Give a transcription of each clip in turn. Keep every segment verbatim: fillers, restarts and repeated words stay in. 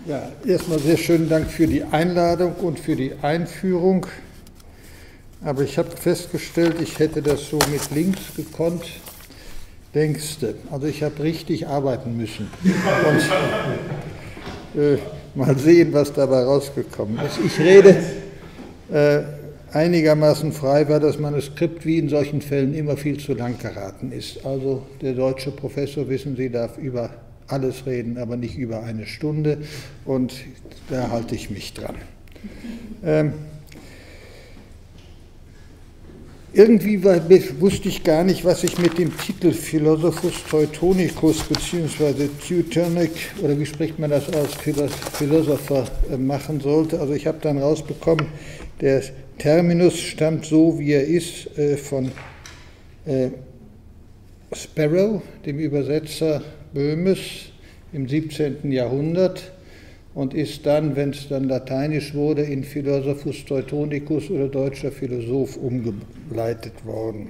Ja, erstmal sehr schönen Dank für die Einladung und für die Einführung. Aber ich habe festgestellt, ich hätte das so mit links gekonnt, längste. Also ich habe richtig arbeiten müssen. Und äh, mal sehen, was dabei rausgekommen ist. Ich rede äh, einigermaßen frei, weil das Manuskript wie in solchen Fällen immer viel zu lang geraten ist. Also der deutsche Professor, wissen Sie, darf über alles reden, aber nicht über eine Stunde, und da halte ich mich dran. Ähm, irgendwie war, wusste ich gar nicht, was ich mit dem Titel Philosophus Teutonicus bzw. Teutonic, oder wie spricht man das aus, Philosopher äh, machen sollte. Also ich habe dann rausbekommen, der Terminus stammt so, wie er ist, äh, von äh, Sparrow, dem Übersetzer Böhmes im siebzehnten Jahrhundert, und ist dann, wenn es dann lateinisch wurde, in Philosophus Teutonicus oder deutscher Philosoph umgeleitet worden.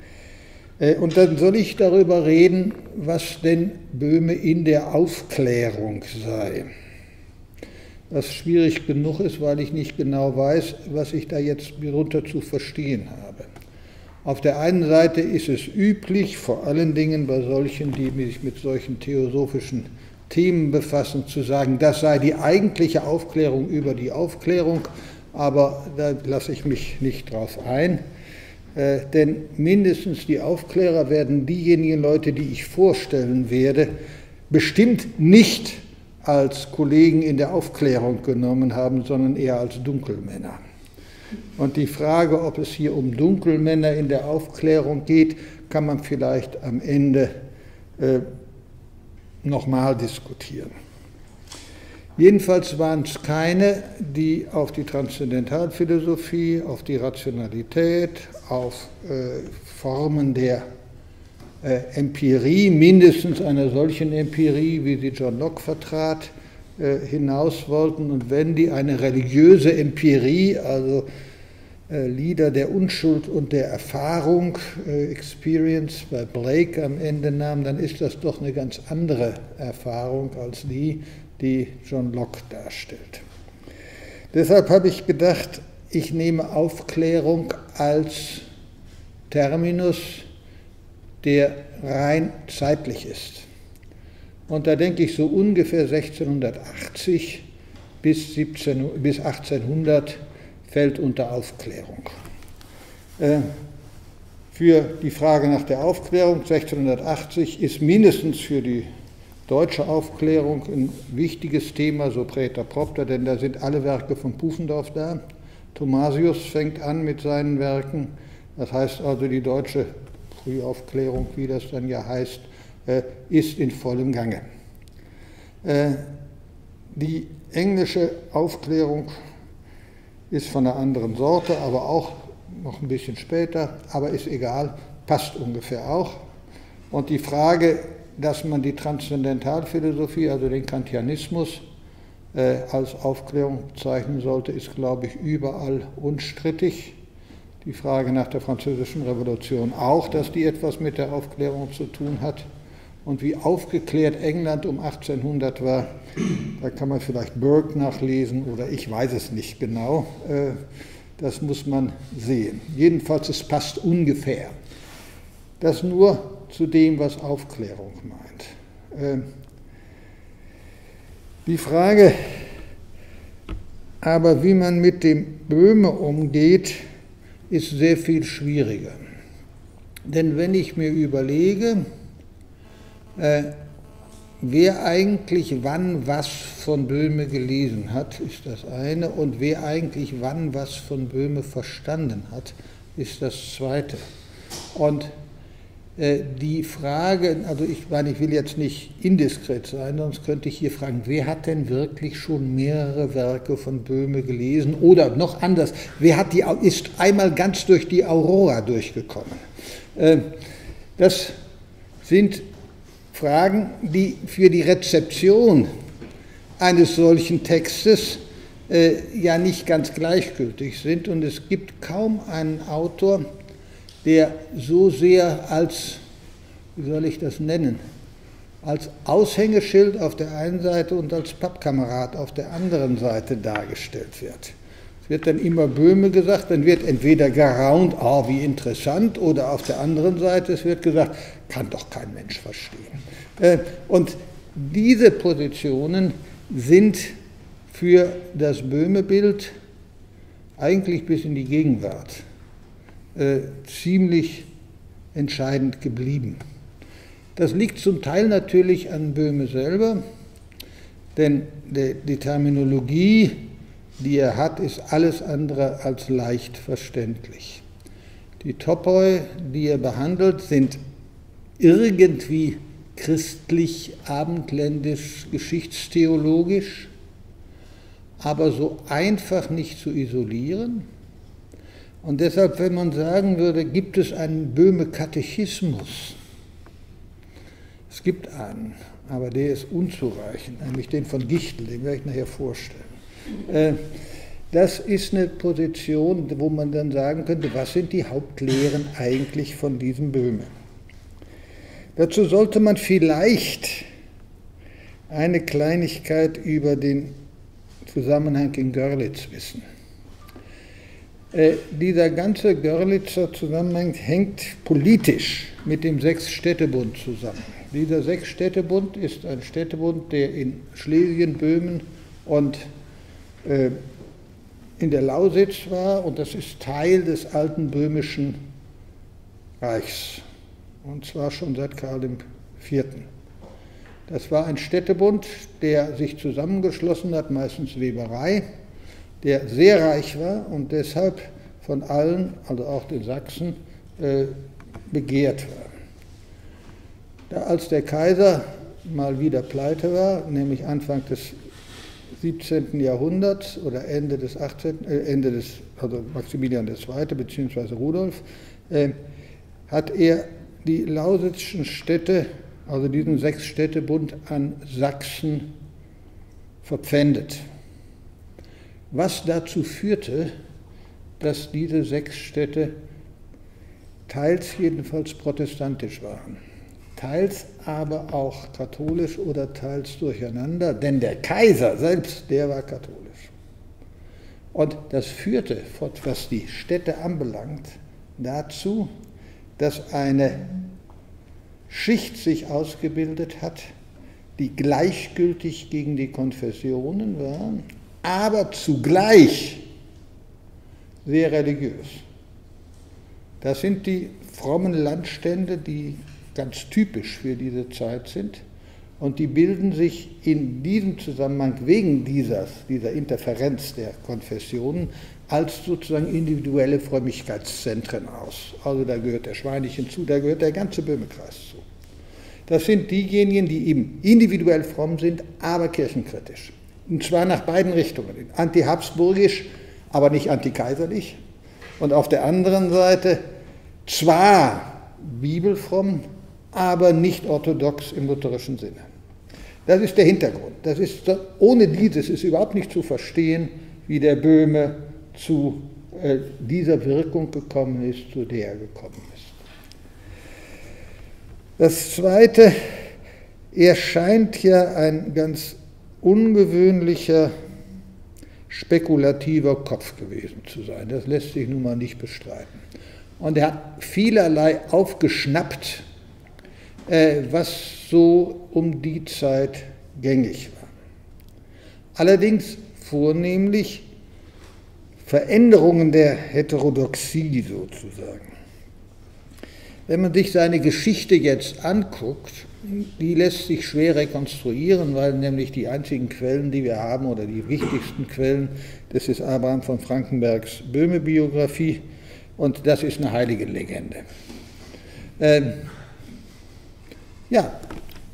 Und dann soll ich darüber reden, was denn Böhme in der Aufklärung sei. Was schwierig genug ist, weil ich nicht genau weiß, was ich da jetzt darunter zu verstehen habe. Auf der einen Seite ist es üblich, vor allen Dingen bei solchen, die sich mit solchen theosophischen Themen befassen, zu sagen, das sei die eigentliche Aufklärung über die Aufklärung, aber da lasse ich mich nicht drauf ein, äh, denn mindestens die Aufklärer werden diejenigen Leute, die ich vorstellen werde, bestimmt nicht als Kollegen in der Aufklärung genommen haben, sondern eher als Dunkelmänner. Und die Frage, ob es hier um Dunkelmänner in der Aufklärung geht, kann man vielleicht am Ende äh, nochmal diskutieren. Jedenfalls waren es keine, die auf die Transzendentalphilosophie, auf die Rationalität, auf äh, Formen der äh, Empirie, mindestens einer solchen Empirie, wie sie John Locke vertrat, hinaus wollten, und wenn die eine religiöse Empirie, also äh, Lieder der Unschuld und der Erfahrung, äh, Experience bei Blake am Ende nahmen, dann ist das doch eine ganz andere Erfahrung als die, die John Locke darstellt. Deshalb habe ich gedacht, ich nehme Aufklärung als Terminus, der rein zeitlich ist. Und da denke ich, so ungefähr sechzehnhundertachtzig bis, siebzehn, bis achtzehnhundert fällt unter Aufklärung. Äh, für die Frage nach der Aufklärung sechzehnhundertachtzig ist mindestens für die deutsche Aufklärung ein wichtiges Thema, so Praeter propter, denn da sind alle Werke von Pufendorf da. Thomasius fängt an mit seinen Werken, das heißt also die deutsche Frühaufklärung, wie das dann ja heißt, ist in vollem Gange. Die englische Aufklärung ist von einer anderen Sorte, aber auch noch ein bisschen später, aber ist egal, passt ungefähr auch. Und die Frage, dass man die Transzendentalphilosophie, also den Kantianismus, als Aufklärung bezeichnen sollte, ist, glaube ich, überall unstrittig. Die Frage nach der Französischen Revolution auch, dass die etwas mit der Aufklärung zu tun hat. Und wie aufgeklärt England um achtzehnhundert war, da kann man vielleicht Burke nachlesen oder ich weiß es nicht genau. Das muss man sehen. Jedenfalls, es passt ungefähr. Das nur zu dem, was Aufklärung meint. Die Frage aber, wie man mit dem Böhme umgeht, ist sehr viel schwieriger. Denn wenn ich mir überlege, Äh, wer eigentlich wann was von Böhme gelesen hat, ist das eine, und wer eigentlich wann was von Böhme verstanden hat, ist das zweite. Und äh, die Frage, also ich meine, ich will jetzt nicht indiskret sein, sonst könnte ich hier fragen, wer hat denn wirklich schon mehrere Werke von Böhme gelesen? Oder noch anders, wer hat die, ist einmal ganz durch die Aurora durchgekommen? Äh, das sind Fragen, die für die Rezeption eines solchen Textes äh, ja nicht ganz gleichgültig sind. Und es gibt kaum einen Autor, der so sehr als, wie soll ich das nennen, als Aushängeschild auf der einen Seite und als Pappkamerad auf der anderen Seite dargestellt wird. Es wird dann immer Böhme gesagt, dann wird entweder geraunt, oh, wie interessant, oder auf der anderen Seite, es wird gesagt, kann doch kein Mensch verstehen. Und diese Positionen sind für das Böhme-Bild eigentlich bis in die Gegenwart äh, ziemlich entscheidend geblieben. Das liegt zum Teil natürlich an Böhme selber, denn die, die Terminologie, die er hat, ist alles andere als leicht verständlich. Die Topoi, die er behandelt, sind irgendwie christlich, abendländisch, geschichtstheologisch, aber so einfach nicht zu isolieren. Und deshalb, wenn man sagen würde, gibt es einen Böhme-Katechismus? Es gibt einen, aber der ist unzureichend, nämlich den von Gichtel, den werde ich nachher vorstellen. Das ist eine Position, wo man dann sagen könnte, was sind die Hauptlehren eigentlich von diesem Böhme? Dazu sollte man vielleicht eine Kleinigkeit über den Zusammenhang in Görlitz wissen. Äh, dieser ganze Görlitzer Zusammenhang hängt politisch mit dem Sechs-Städte-Bund zusammen. Dieser Sechs-Städte-Bund ist ein Städtebund, der in Schlesien, Böhmen und äh, in der Lausitz war, und das ist Teil des alten böhmischen Reichs, und zwar schon seit Karl dem Vierten. Das war ein Städtebund, der sich zusammengeschlossen hat, meistens Weberei, der sehr reich war und deshalb von allen, also auch den Sachsen, äh, begehrt war. Da, als der Kaiser mal wieder pleite war, nämlich Anfang des siebzehnten. Jahrhunderts oder Ende des achtzehnten. Äh, Ende des, also Maximilian der Zweite. beziehungsweise Rudolf, äh, hat er die lausitzischen Städte, also diesen Sechs-Städte-Bund, an Sachsen verpfändet. Was dazu führte, dass diese sechs Städte teils jedenfalls protestantisch waren, teils aber auch katholisch oder teils durcheinander, denn der Kaiser selbst, der war katholisch. Und das führte, was die Städte anbelangt, dazu, dass eine Schicht sich ausgebildet hat, die gleichgültig gegen die Konfessionen war, aber zugleich sehr religiös. Das sind die frommen Landstände, die ganz typisch für diese Zeit sind, und die bilden sich in diesem Zusammenhang wegen dieser, dieser Interferenz der Konfessionen als sozusagen individuelle Frömmigkeitszentren aus. Also da gehört der Schweinchen zu, da gehört der ganze Böhmekreis zu. Das sind diejenigen, die eben individuell fromm sind, aber kirchenkritisch. Und zwar nach beiden Richtungen. Anti-habsburgisch, aber nicht antikaiserlich. Und auf der anderen Seite zwar bibelfromm, aber nicht orthodox im lutherischen Sinne. Das ist der Hintergrund. Das ist, ohne dieses ist überhaupt nicht zu verstehen, wie der Böhme zu äh, dieser Wirkung gekommen ist, zu der er gekommen ist. Das Zweite, er scheint ja ein ganz ungewöhnlicher, spekulativer Kopf gewesen zu sein. Das lässt sich nun mal nicht bestreiten. Und er hat vielerlei aufgeschnappt, äh, was so um die Zeit gängig war. Allerdings vornehmlich Veränderungen der Heterodoxie sozusagen. Wenn man sich seine Geschichte jetzt anguckt, die lässt sich schwer rekonstruieren, weil nämlich die einzigen Quellen, die wir haben, oder die wichtigsten Quellen, das ist Abraham von Frankenbergs Böhme-Biografie, und das ist eine heilige Legende. Ähm, ja,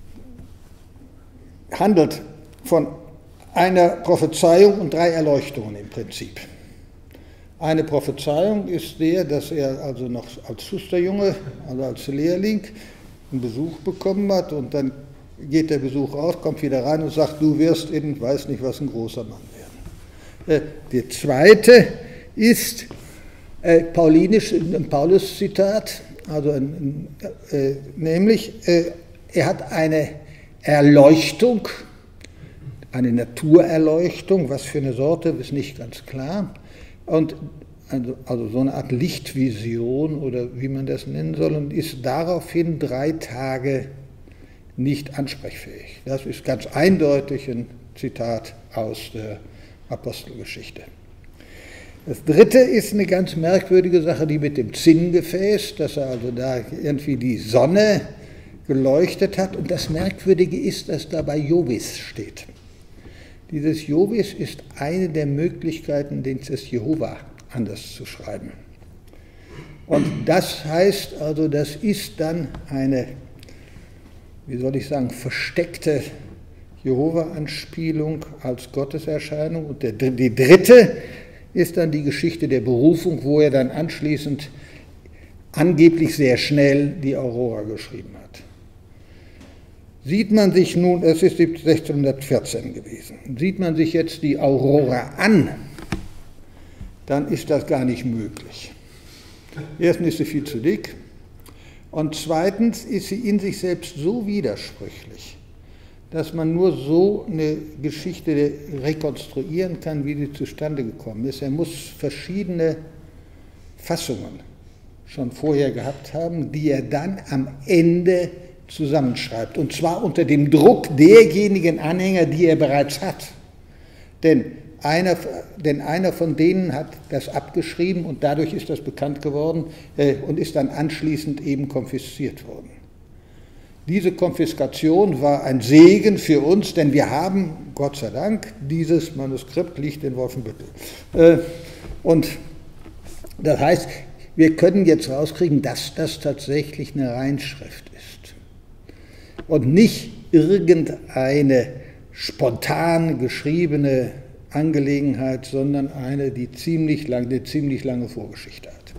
handelt von einer Prophezeiung und drei Erleuchtungen im Prinzip. Eine Prophezeiung ist der, dass er also noch als Schusterjunge, also als Lehrling, einen Besuch bekommen hat, und dann geht der Besuch raus, kommt wieder rein und sagt, du wirst in, weiß nicht was, ein großer Mann werden. Der zweite ist äh, paulinisch, ein Paulus-Zitat, also ein, äh, nämlich, äh, er hat eine Erleuchtung, eine Naturerleuchtung, was für eine Sorte, ist nicht ganz klar. Und also, also so eine Art Lichtvision oder wie man das nennen soll, und ist daraufhin drei Tage nicht ansprechfähig. Das ist ganz eindeutig ein Zitat aus der Apostelgeschichte. Das dritte ist eine ganz merkwürdige Sache, die mit dem Zinngefäß, dass er also da irgendwie die Sonne geleuchtet hat. Und das Merkwürdige ist, dass da bei Jovis steht. Dieses Jovis ist eine der Möglichkeiten, des Jehova anders zu schreiben. Und das heißt also, das ist dann eine, wie soll ich sagen, versteckte Jehova-Anspielung als Gotteserscheinung. Und der, die dritte ist dann die Geschichte der Berufung, wo er dann anschließend angeblich sehr schnell die Aurora geschrieben hat. Sieht man sich nun, es ist sechzehnhundertvierzehn gewesen, sieht man sich jetzt die Aurora an, dann ist das gar nicht möglich. Erstens ist sie viel zu dick und zweitens ist sie in sich selbst so widersprüchlich, dass man nur so eine Geschichte rekonstruieren kann, wie sie zustande gekommen ist. Er muss verschiedene Fassungen schon vorher gehabt haben, die er dann am Ende zusammenschreibt. Und zwar unter dem Druck derjenigen Anhänger, die er bereits hat. Denn einer, denn einer von denen hat das abgeschrieben und dadurch ist das bekannt geworden äh, und ist dann anschließend eben konfisziert worden. Diese Konfiskation war ein Segen für uns, denn wir haben, Gott sei Dank, dieses Manuskript liegt in Wolfenbüttel. Äh, und das heißt, wir können jetzt rauskriegen, dass das tatsächlich eine Reinschrift ist und nicht irgendeine spontan geschriebene Angelegenheit, sondern eine, die ziemlich lang, eine ziemlich lange Vorgeschichte hat.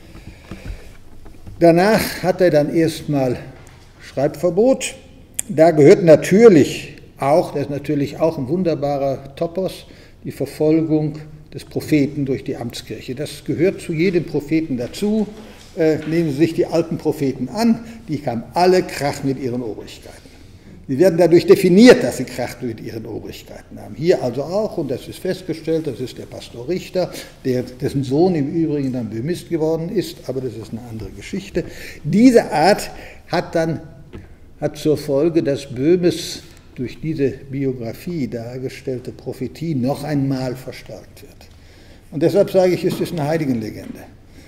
Danach hat er dann erstmal Schreibverbot. Da gehört natürlich auch, das ist natürlich auch ein wunderbarer Topos, die Verfolgung des Propheten durch die Amtskirche. Das gehört zu jedem Propheten dazu. Äh, nehmen Sie sich die alten Propheten an, die haben alle Krach mit ihren Obrigkeiten. Sie werden dadurch definiert, dass sie Krach mit ihren Obrigkeiten haben. Hier also auch, und das ist festgestellt, das ist der Pastor Richter, der, dessen Sohn im Übrigen dann bemisst geworden ist, aber das ist eine andere Geschichte. Diese Art hat dann hat zur Folge, dass Böhmes durch diese Biografie dargestellte Prophetie noch einmal verstärkt wird. Und deshalb sage ich, es ist eine Heiligenlegende.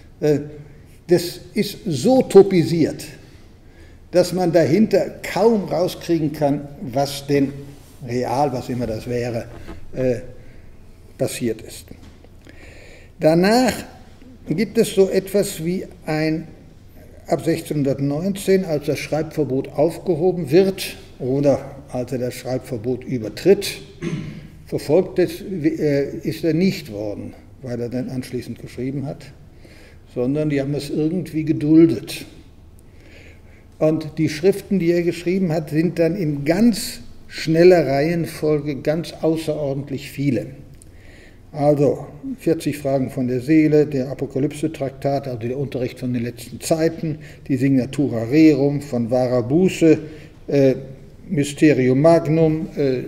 Das ist so topisiert, dass man dahinter kaum rauskriegen kann, was denn real, was immer das wäre, passiert ist. Danach gibt es so etwas wie ein ab sechzehnhundertneunzehn, als das Schreibverbot aufgehoben wird oder als er das Schreibverbot übertritt, verfolgt ist, ist er nicht worden, weil er dann anschließend geschrieben hat, sondern die haben es irgendwie geduldet. Und die Schriften, die er geschrieben hat, sind dann in ganz schneller Reihenfolge ganz außerordentlich viele. Also vierzig Fragen von der Seele, der Apokalypse-Traktat, also der Unterricht von den letzten Zeiten, die Signatura Rerum von wahrer Buße, äh, Mysterium Magnum, äh,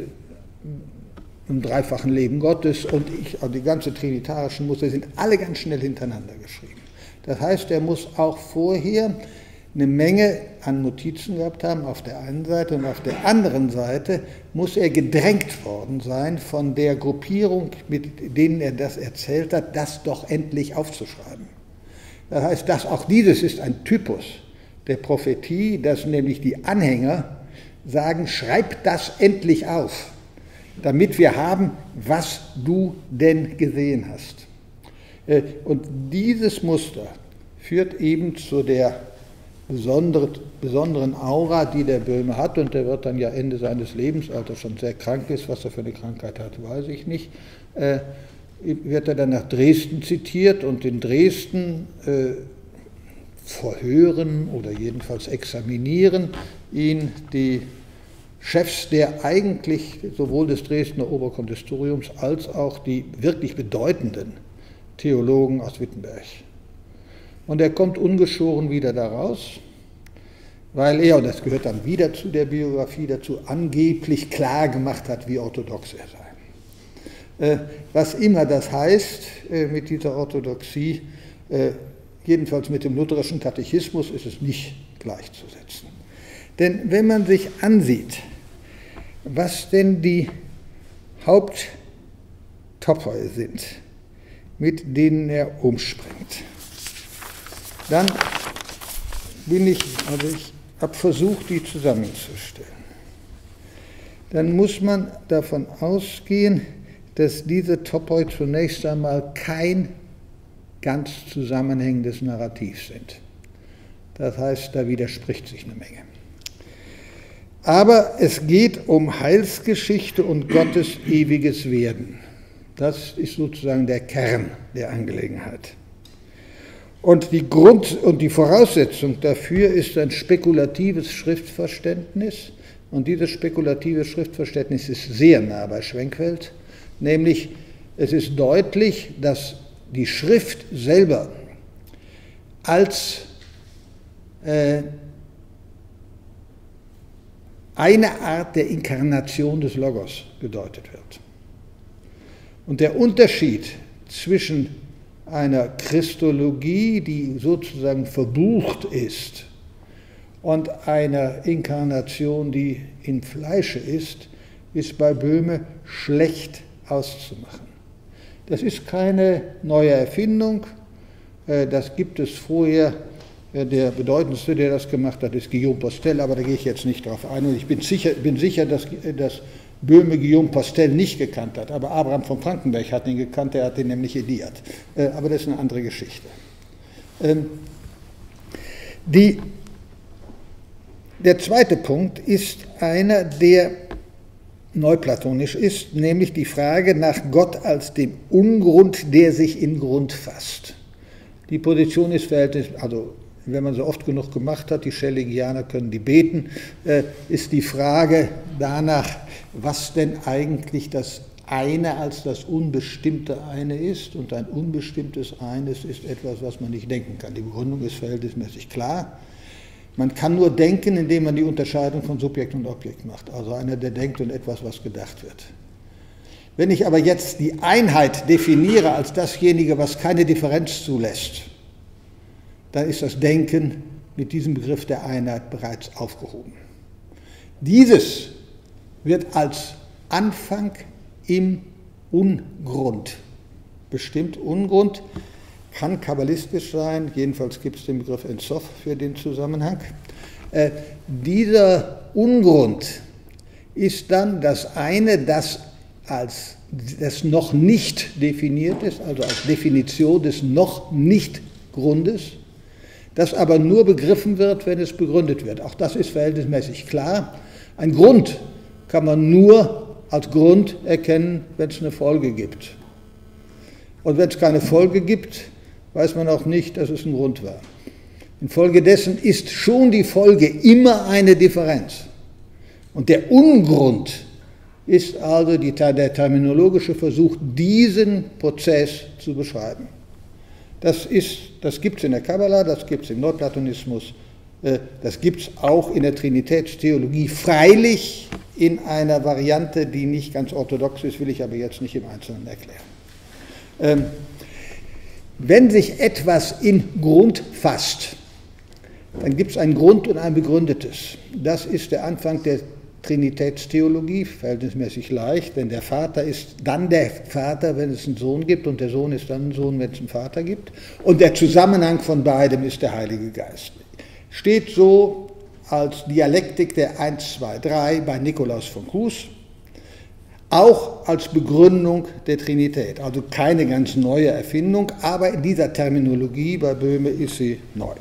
im dreifachen Leben Gottes und ich, also die ganze trinitarischen Muster sind alle ganz schnell hintereinander geschrieben. Das heißt, er muss auch vorher eine Menge an Notizen gehabt haben auf der einen Seite und auf der anderen Seite muss er gedrängt worden sein von der Gruppierung, mit denen er das erzählt hat, das doch endlich aufzuschreiben. Das heißt, dass auch dieses ist ein Typus der Prophetie, dass nämlich die Anhänger sagen, schreib das endlich auf, damit wir haben, was du denn gesehen hast. Und dieses Muster führt eben zu der besonderen Aura, die der Böhme hat, und der wird dann ja Ende seines Lebens, als er schon sehr krank ist, was er für eine Krankheit hat, weiß ich nicht, äh, wird er dann nach Dresden zitiert und in Dresden äh, verhören oder jedenfalls examinieren ihn die Chefs der eigentlich sowohl des Dresdner Oberkonsistoriums als auch die wirklich bedeutenden Theologen aus Wittenberg. Und er kommt ungeschoren wieder da raus. weil er, und das gehört dann wieder zu der Biografie dazu, angeblich klar gemacht hat, wie orthodox er sei. Was immer das heißt mit dieser Orthodoxie, jedenfalls mit dem lutherischen Katechismus ist es nicht gleichzusetzen. Denn wenn man sich ansieht, was denn die Haupttopoi sind, mit denen er umspringt, dann bin ich, also ich habe versucht, die zusammenzustellen. Dann muss man davon ausgehen, dass diese Topoi zunächst einmal kein ganz zusammenhängendes Narrativ sind. Das heißt, da widerspricht sich eine Menge. Aber es geht um Heilsgeschichte und Gottes ewiges Werden. Das ist sozusagen der Kern der Angelegenheit. Und die Grund- und die Voraussetzung dafür ist ein spekulatives Schriftverständnis. Und dieses spekulative Schriftverständnis ist sehr nah bei Schwenckfeld. Nämlich, es ist deutlich, dass die Schrift selber als äh, eine Art der Inkarnation des Logos gedeutet wird. Und der Unterschied zwischen einer Christologie, die sozusagen verbucht ist, und einer Inkarnation, die in Fleische ist, ist bei Böhme schlecht auszumachen. Das ist keine neue Erfindung, das gibt es vorher. Der bedeutendste, der das gemacht hat, ist Guillaume Postel, aber da gehe ich jetzt nicht drauf ein. Und ich bin sicher, bin sicher dass, dass Böhme Guillaume Postel nicht gekannt hat, aber Abraham von Frankenberg hat ihn gekannt, der hat ihn nämlich ediert. Aber das ist eine andere Geschichte. Die, der zweite Punkt ist einer, der neuplatonisch ist, nämlich die Frage nach Gott als dem Ungrund, der sich in Grund fasst. Die Position ist verhältnismäßig, also wenn man so oft genug gemacht hat, die Schellingianer können die beten, äh, ist die Frage danach, was denn eigentlich das eine als das unbestimmte eine ist. Und ein unbestimmtes Eines ist etwas, was man nicht denken kann. Die Begründung ist verhältnismäßig klar. Man kann nur denken, indem man die Unterscheidung von Subjekt und Objekt macht. Also einer, der denkt und etwas, was gedacht wird. Wenn ich aber jetzt die Einheit definiere als dasjenige, was keine Differenz zulässt, dann ist das Denken mit diesem Begriff der Einheit bereits aufgehoben. Dieses wird als Anfang im Ungrund bestimmt. Ungrund kann kabbalistisch sein, jedenfalls gibt es den Begriff Ein Sof für den Zusammenhang. Äh, dieser Ungrund ist dann das eine, das als das noch nicht definiert ist, also als Definition des noch nicht Grundes, das aber nur begriffen wird, wenn es begründet wird. Auch das ist verhältnismäßig klar. Ein Grund kann man nur als Grund erkennen, wenn es eine Folge gibt. Und wenn es keine Folge gibt, weiß man auch nicht, dass es ein Grund war. Infolgedessen ist schon die Folge immer eine Differenz. Und der Ungrund ist also die, der terminologische Versuch, diesen Prozess zu beschreiben. Das, das gibt es in der Kabbala, das gibt es im Neuplatonismus, das gibt es auch in der Trinitätstheologie, freilich in einer Variante, die nicht ganz orthodox ist, will ich aber jetzt nicht im Einzelnen erklären. Wenn sich etwas in Grund fasst, dann gibt es ein Grund und ein Begründetes. Das ist der Anfang der Trinitätstheologie, verhältnismäßig leicht, denn der Vater ist dann der Vater, wenn es einen Sohn gibt, und der Sohn ist dann ein Sohn, wenn es einen Vater gibt. Und der Zusammenhang von beidem ist der Heilige Geist. Steht so als Dialektik der eins, zwei, drei bei Nikolaus von Kues, auch als Begründung der Trinität. Also keine ganz neue Erfindung, aber in dieser Terminologie bei Böhme ist sie neu.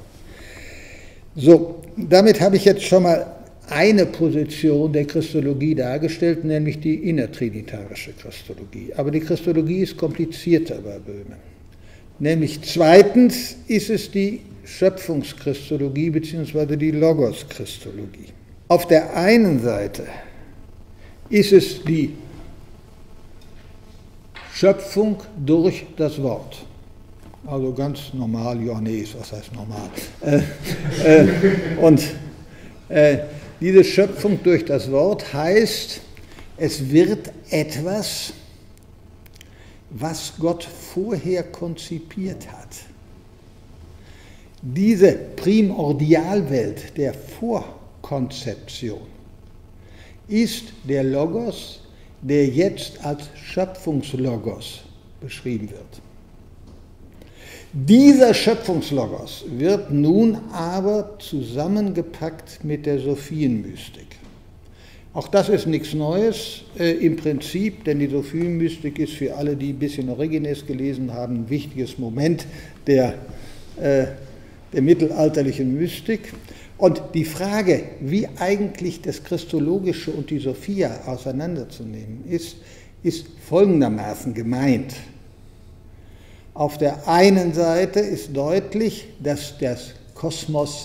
So, damit habe ich jetzt schon mal eine Position der Christologie dargestellt, nämlich die innertrinitarische Christologie. Aber die Christologie ist komplizierter bei Böhme. Nämlich zweitens ist es die Schöpfungschristologie bzw. die Logos-Christologie. Auf der einen Seite ist es die Schöpfung durch das Wort. Also ganz normal, Johannes, was heißt normal? Äh, äh, und Äh, diese Schöpfung durch das Wort heißt, es wird etwas, was Gott vorher konzipiert hat. Diese Primordialwelt der Vorkonzeption ist der Logos, der jetzt als Schöpfungslogos beschrieben wird. Dieser Schöpfungslogos wird nun aber zusammengepackt mit der Sophienmystik. Auch das ist nichts Neues äh, im Prinzip, denn die Sophienmystik ist für alle, die ein bisschen Origenes gelesen haben, ein wichtiges Moment der, äh, der mittelalterlichen Mystik. Und die Frage, wie eigentlich das Christologische und die Sophia auseinanderzunehmen ist, ist folgendermaßen gemeint. Auf der einen Seite ist deutlich, dass der Kosmos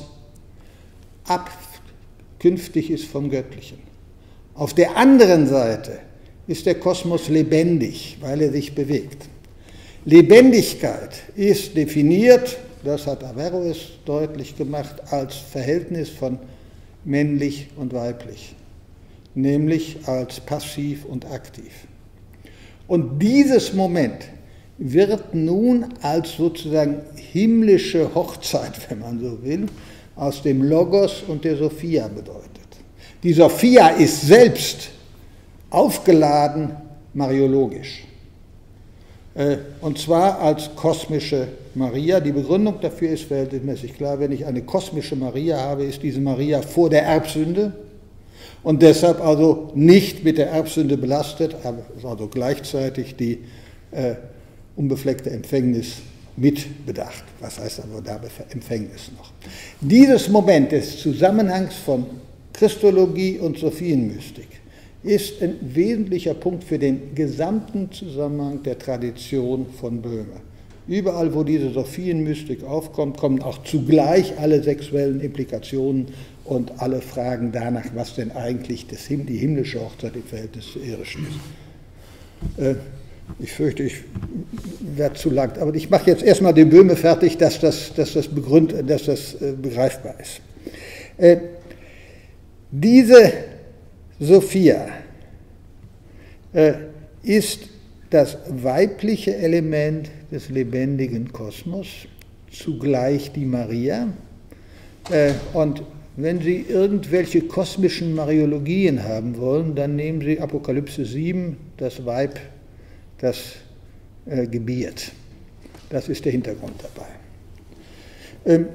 abkünftig ist vom Göttlichen. Auf der anderen Seite ist der Kosmos lebendig, weil er sich Lebendigkeit ist definiert, das hat Averroes deutlich gemacht, als Verhältnis von männlich und weiblich, nämlich als passiv und aktiv. Und dieses Moment wird nun als sozusagen himmlische Hochzeit, wenn man so will, aus dem Logos und der Sophia bedeutet. Die Sophia ist selbst aufgeladen mariologisch. Und zwar als kosmische Maria. Die Begründung dafür ist verhältnismäßig klar. Wenn ich eine kosmische Maria habe, ist diese Maria vor der Erbsünde und deshalb also nicht mit der Erbsünde belastet, aber also gleichzeitig die äh, unbefleckte Empfängnis mitbedacht. Was heißt aber da Empfängnis noch? Dieses Moment des Zusammenhangs von Christologie und Sophienmystik ist ein wesentlicher Punkt für den gesamten Zusammenhang der Tradition von Böhme. Überall, wo diese Sophienmystik aufkommt, kommen auch zugleich alle sexuellen Implikationen und alle Fragen danach, was denn eigentlich das, die himmlische Hochzeit im Verhältnis zur irdischen ist. Äh, ich fürchte, ich werde zu lang, aber ich mache jetzt erstmal den Böhme fertig, dass das, dass das, begründ, dass das äh, begreifbar ist. Äh, diese Sophia äh, ist das weibliche Element des lebendigen Kosmos, zugleich die Maria. Äh, und wenn Sie irgendwelche kosmischen Mariologien haben wollen, dann nehmen Sie Apokalypse sieben, das Weib, das äh, gebiert. Das ist der Hintergrund dabei. Ähm,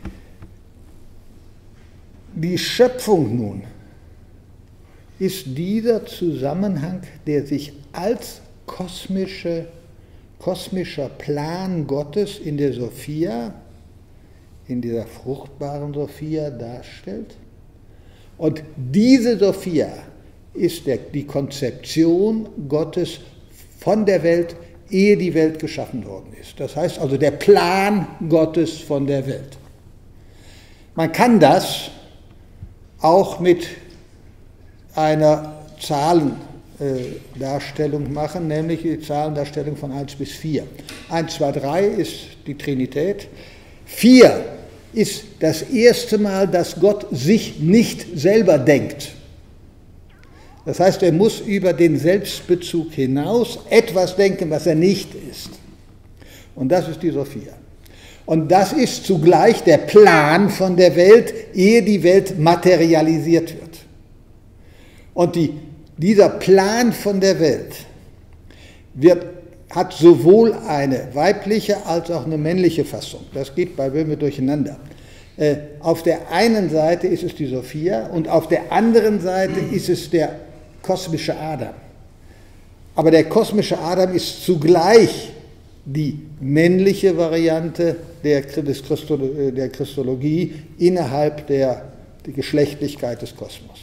die Schöpfung nun ist dieser Zusammenhang, der sich als kosmische, kosmischer Plan Gottes in der Sophia, in dieser fruchtbaren Sophia darstellt. Und diese Sophia ist der, die Konzeption Gottes von der Welt, ehe die Welt geschaffen worden ist. Das heißt also der Plan Gottes von der Welt. Man kann das auch mit einer Zahlendarstellung machen, nämlich die Zahlendarstellung von eins bis vier. eins, zwei, drei ist die Trinität. vier ist das erste Mal, dass Gott sich nicht selber denkt. Das heißt, er muss über den Selbstbezug hinaus etwas denken, was er nicht ist. Und das ist die Sophia. Und das ist zugleich der Plan von der Welt, ehe die Welt materialisiert wird. Und die, dieser Plan von der Welt wird, hat sowohl eine weibliche als auch eine männliche Fassung. Das geht bei Böhme durcheinander. Äh, auf der einen Seite ist es die Sophia und auf der anderen Seite ist es der kosmische Adam. Aber der kosmische Adam ist zugleich die männliche Variante der, des Christo, der Christologie innerhalb der, der Geschlechtlichkeit des Kosmos.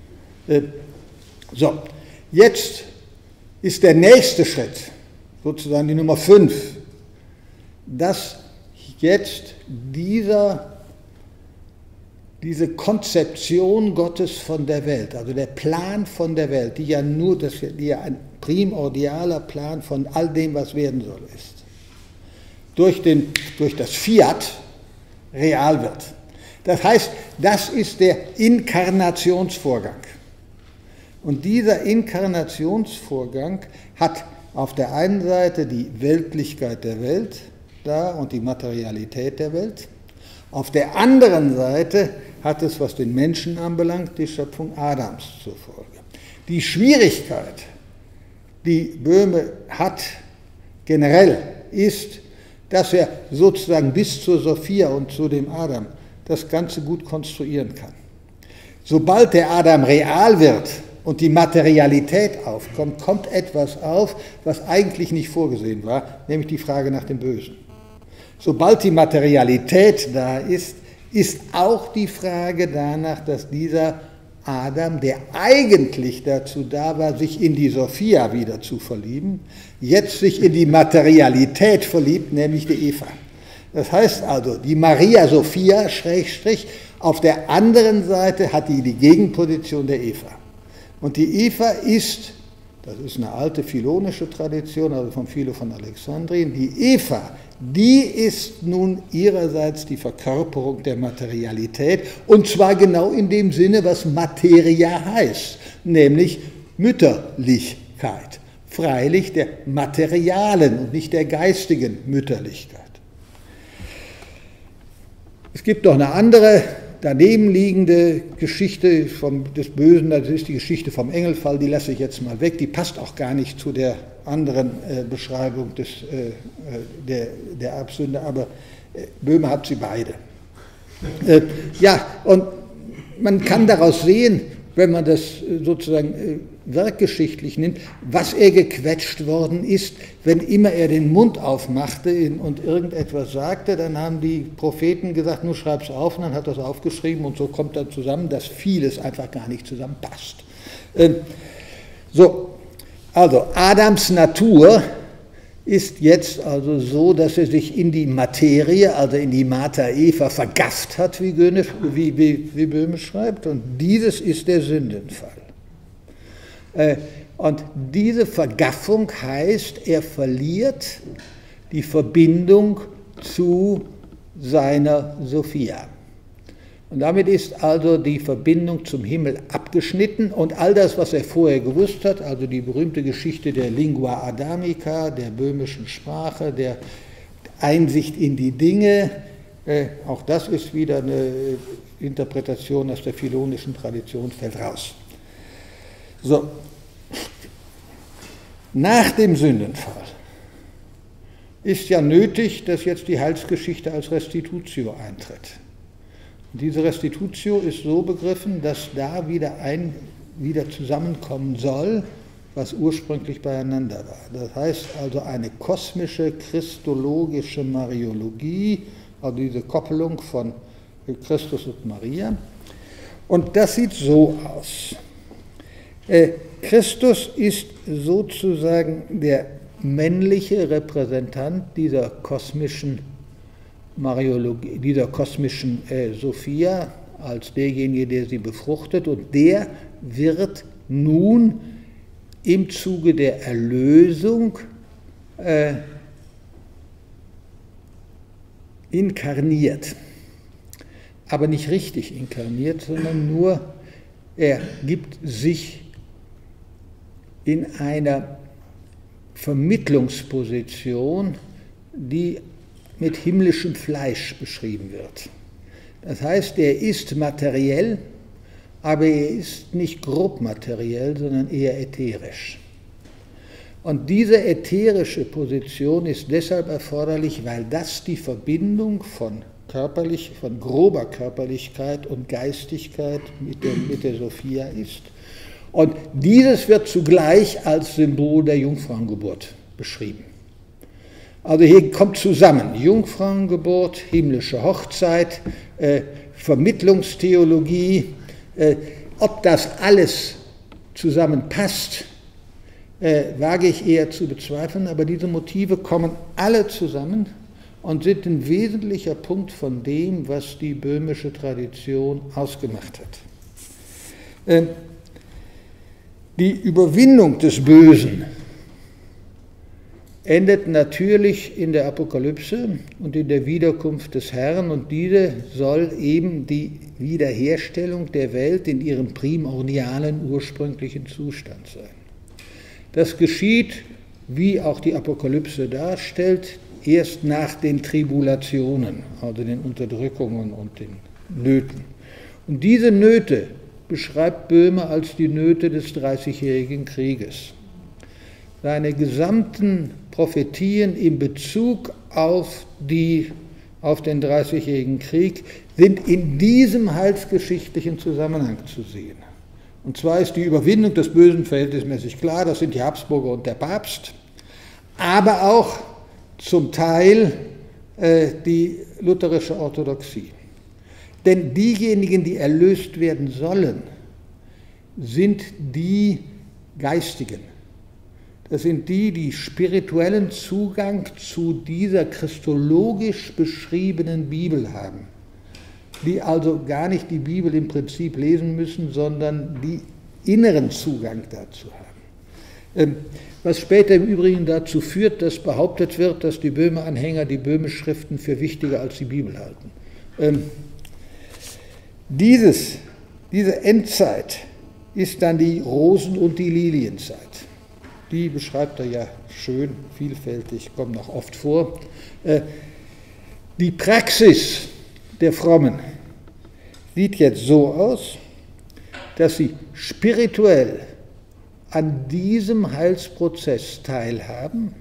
So, jetzt ist der nächste Schritt, sozusagen die Nummer fünf, dass jetzt dieser, diese Konzeption Gottes von der Welt, also der Plan von der Welt, die ja nur das, die ja ein primordialer Plan von all dem, was werden soll, ist, durch, den, durch das Fiat real wird. Das heißt, das ist der Inkarnationsvorgang. Und dieser Inkarnationsvorgang hat auf der einen Seite die Weltlichkeit der Welt da und die Materialität der Welt. Auf der anderen Seite hat es, was den Menschen anbelangt, die Schöpfung Adams zur Folge. Die Schwierigkeit, die Böhme hat generell, ist, dass er sozusagen bis zur Sophia und zu dem Adam das Ganze gut konstruieren kann. Sobald der Adam real wird und die Materialität aufkommt, kommt etwas auf, was eigentlich nicht vorgesehen war, nämlich die Frage nach dem Bösen. Sobald die Materialität da ist, ist auch die Frage danach, dass dieser Adam, der eigentlich dazu da war, sich in die Sophia wieder zu verlieben, jetzt sich in die Materialität verliebt, nämlich die Eva. Das heißt also, die Maria Sophia, Schrägstrich, auf der anderen Seite hat die die Gegenposition der Eva. Und die Eva ist, das ist eine alte philonische Tradition, also von Philo von Alexandrien, die Eva, die ist nun ihrerseits die Verkörperung der Materialität, und zwar genau in dem Sinne, was Materia heißt, nämlich Mütterlichkeit, freilich der materialen und nicht der geistigen Mütterlichkeit. Es gibt noch eine andere daneben liegende Geschichte vom, des Bösen, das ist die Geschichte vom Engelfall, die lasse ich jetzt mal weg, die passt auch gar nicht zu der anderen äh, Beschreibung des, äh, der, der Erbsünde, aber äh, Böhme hat sie beide. Äh, ja, und man kann daraus sehen, wenn man das äh, sozusagen äh, werkgeschichtlich nimmt, was er gequetscht worden ist, wenn immer er den Mund aufmachte und irgendetwas sagte, dann haben die Propheten gesagt, nur schreib's auf, und dann hat er es aufgeschrieben und so kommt dann zusammen, dass vieles einfach gar nicht zusammenpasst. Ähm, so, also Adams Natur ist jetzt also so, dass er sich in die Materie, also in die Mater Eva vergafft hat, wie, Göne, wie, wie, wie Böhme schreibt, und dieses ist der Sündenfall. Und diese Vergaffung heißt, er verliert die Verbindung zu seiner Sophia. Und damit ist also die Verbindung zum Himmel abgeschnitten, und all das, was er vorher gewusst hat, also die berühmte Geschichte der Lingua Adamica, der böhmischen Sprache, der Einsicht in die Dinge, äh, auch das ist wieder eine Interpretation aus der philonischen Tradition, fällt raus. So, nach dem Sündenfall ist ja nötig, dass jetzt die Heilsgeschichte als Restitutio eintritt. Und diese Restitutio ist so begriffen, dass da wieder ein wieder zusammenkommen soll, was ursprünglich beieinander war. Das heißt also eine kosmische, christologische Mariologie, also diese Koppelung von Christus und Maria. Und das sieht so aus. Christus ist sozusagen der männliche Repräsentant dieser kosmischen Mariologie, dieser kosmischen äh, Sophia, als derjenige, der sie befruchtet, und der wird nun im Zuge der Erlösung äh, inkarniert. Aber nicht richtig inkarniert, sondern nur, er gibt sich in einer Vermittlungsposition, die mit himmlischem Fleisch beschrieben wird. Das heißt, er ist materiell, aber er ist nicht grobmateriell, sondern eher ätherisch. Und diese ätherische Position ist deshalb erforderlich, weil das die Verbindung von körperlich, von grober Körperlichkeit und Geistigkeit mit der, mit der Sophia ist. Und dieses wird zugleich als Symbol der Jungfrauengeburt beschrieben. Also hier kommt zusammen Jungfrauengeburt, himmlische Hochzeit, äh, Vermittlungstheologie. Äh, ob das alles zusammenpasst, äh, wage ich eher zu bezweifeln, aber diese Motive kommen alle zusammen und sind ein wesentlicher Punkt von dem, was die böhmische Tradition ausgemacht hat. Äh, Die Überwindung des Bösen endet natürlich in der Apokalypse und in der Wiederkunft des Herrn, und diese soll eben die Wiederherstellung der Welt in ihrem primordialen ursprünglichen Zustand sein. Das geschieht, wie auch die Apokalypse darstellt, erst nach den Tribulationen, also den Unterdrückungen und den Nöten. Und diese Nöte beschreibt Böhme als die Nöte des Dreißigjährigen Krieges. Seine gesamten Prophetien in Bezug auf, die, auf den Dreißigjährigen Krieg sind in diesem heilsgeschichtlichen Zusammenhang zu sehen. Und zwar ist die Überwindung des Bösen verhältnismäßig klar, das sind die Habsburger und der Papst, aber auch zum Teil äh, die lutherische Orthodoxie. Denn diejenigen, die erlöst werden sollen, sind die Geistigen. Das sind die, die spirituellen Zugang zu dieser christologisch beschriebenen Bibel haben, die also gar nicht die Bibel im Prinzip lesen müssen, sondern die inneren Zugang dazu haben. Was später im Übrigen dazu führt, dass behauptet wird, dass die Böhme-Anhänger die Böhme-Schriften für wichtiger als die Bibel halten. Dieses, diese Endzeit ist dann die Rosen- und die Lilienzeit. Die beschreibt er ja schön, vielfältig, kommt noch oft vor. Die Praxis der Frommen sieht jetzt so aus, dass sie spirituell an diesem Heilsprozess teilhaben,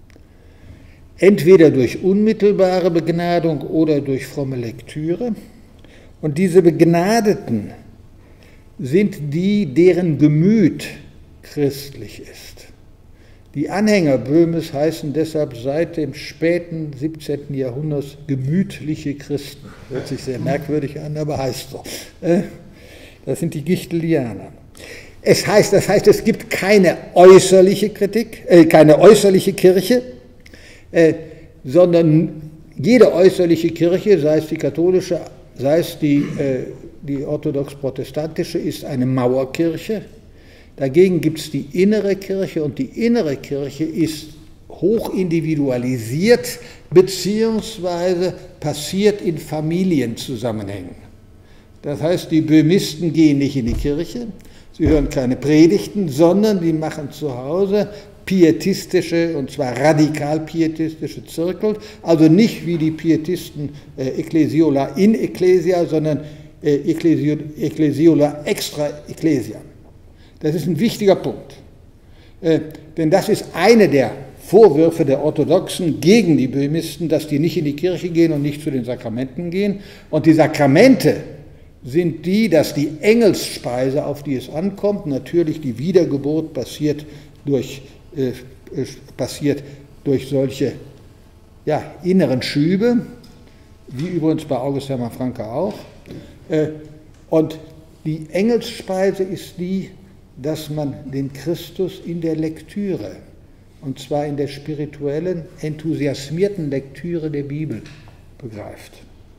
entweder durch unmittelbare Begnadung oder durch fromme Lektüre. Und diese Begnadeten sind die, deren Gemüt christlich ist. Die Anhänger Böhmes heißen deshalb seit dem späten siebzehnten Jahrhundert gemütliche Christen. Hört sich sehr merkwürdig an, aber heißt so. Das sind die Gichtelianer. Es heißt, das heißt, es gibt keine äußerliche Kritik, äh, keine äußerliche Kirche, äh, sondern jede äußerliche Kirche, sei es die katholische, sei es die, äh, die orthodox-protestantische, ist eine Mauerkirche. Dagegen gibt es die innere Kirche, und die innere Kirche ist hoch individualisiert beziehungsweise passiert in Familienzusammenhängen. Das heißt, die Böhmisten gehen nicht in die Kirche, sie hören keine Predigten, sondern die machen zu Hause pietistische, und zwar radikal pietistische Zirkel, also nicht wie die Pietisten äh, Ecclesiola in Ecclesia, sondern äh, Ecclesiola extra Ecclesia. Das ist ein wichtiger Punkt, äh, denn das ist eine der Vorwürfe der Orthodoxen gegen die Böhmisten, dass die nicht in die Kirche gehen und nicht zu den Sakramenten gehen. Und die Sakramente sind die, dass die Engelsspeise, auf die es ankommt, natürlich die Wiedergeburt passiert durch, äh, passiert durch solche ja, inneren Schübe, wie übrigens bei August Hermann Francke auch. Äh, und die Engelsspeise ist die, dass man den Christus in der Lektüre, und zwar in der spirituellen, enthusiasmierten Lektüre der Bibel begreift.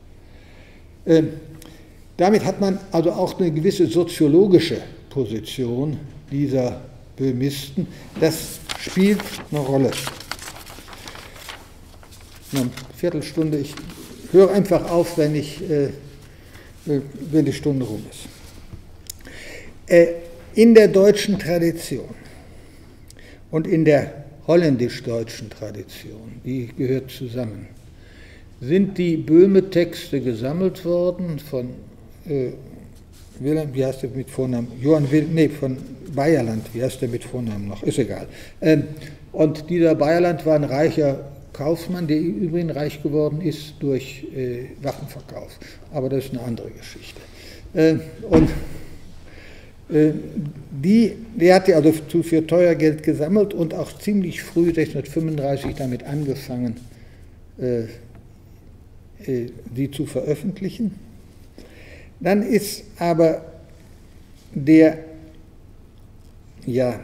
Äh, damit hat man also auch eine gewisse soziologische Position dieser Böhmisten. Das spielt eine Rolle. Eine Viertelstunde, ich höre einfach auf, wenn, ich, äh, wenn die Stunde rum ist. Äh, In der deutschen Tradition und in der holländisch-deutschen Tradition, die gehört zusammen, sind die Böhme-Texte gesammelt worden von, äh, Wilhelm, wie heißt der mit Vornamen? Johann Will, nee, von Bayerland, wie heißt der mit Vornamen noch? Ist egal. Ähm, und dieser Bayerland war ein reicher Kaufmann, der im Übrigen reich geworden ist durch äh, Waffenverkauf. Aber das ist eine andere Geschichte. Äh, und Die, der hat die also für teuer Geld gesammelt und auch ziemlich früh, sechzehnhundertfünfunddreißig, damit angefangen, äh, äh, die zu veröffentlichen. Dann ist aber der ja,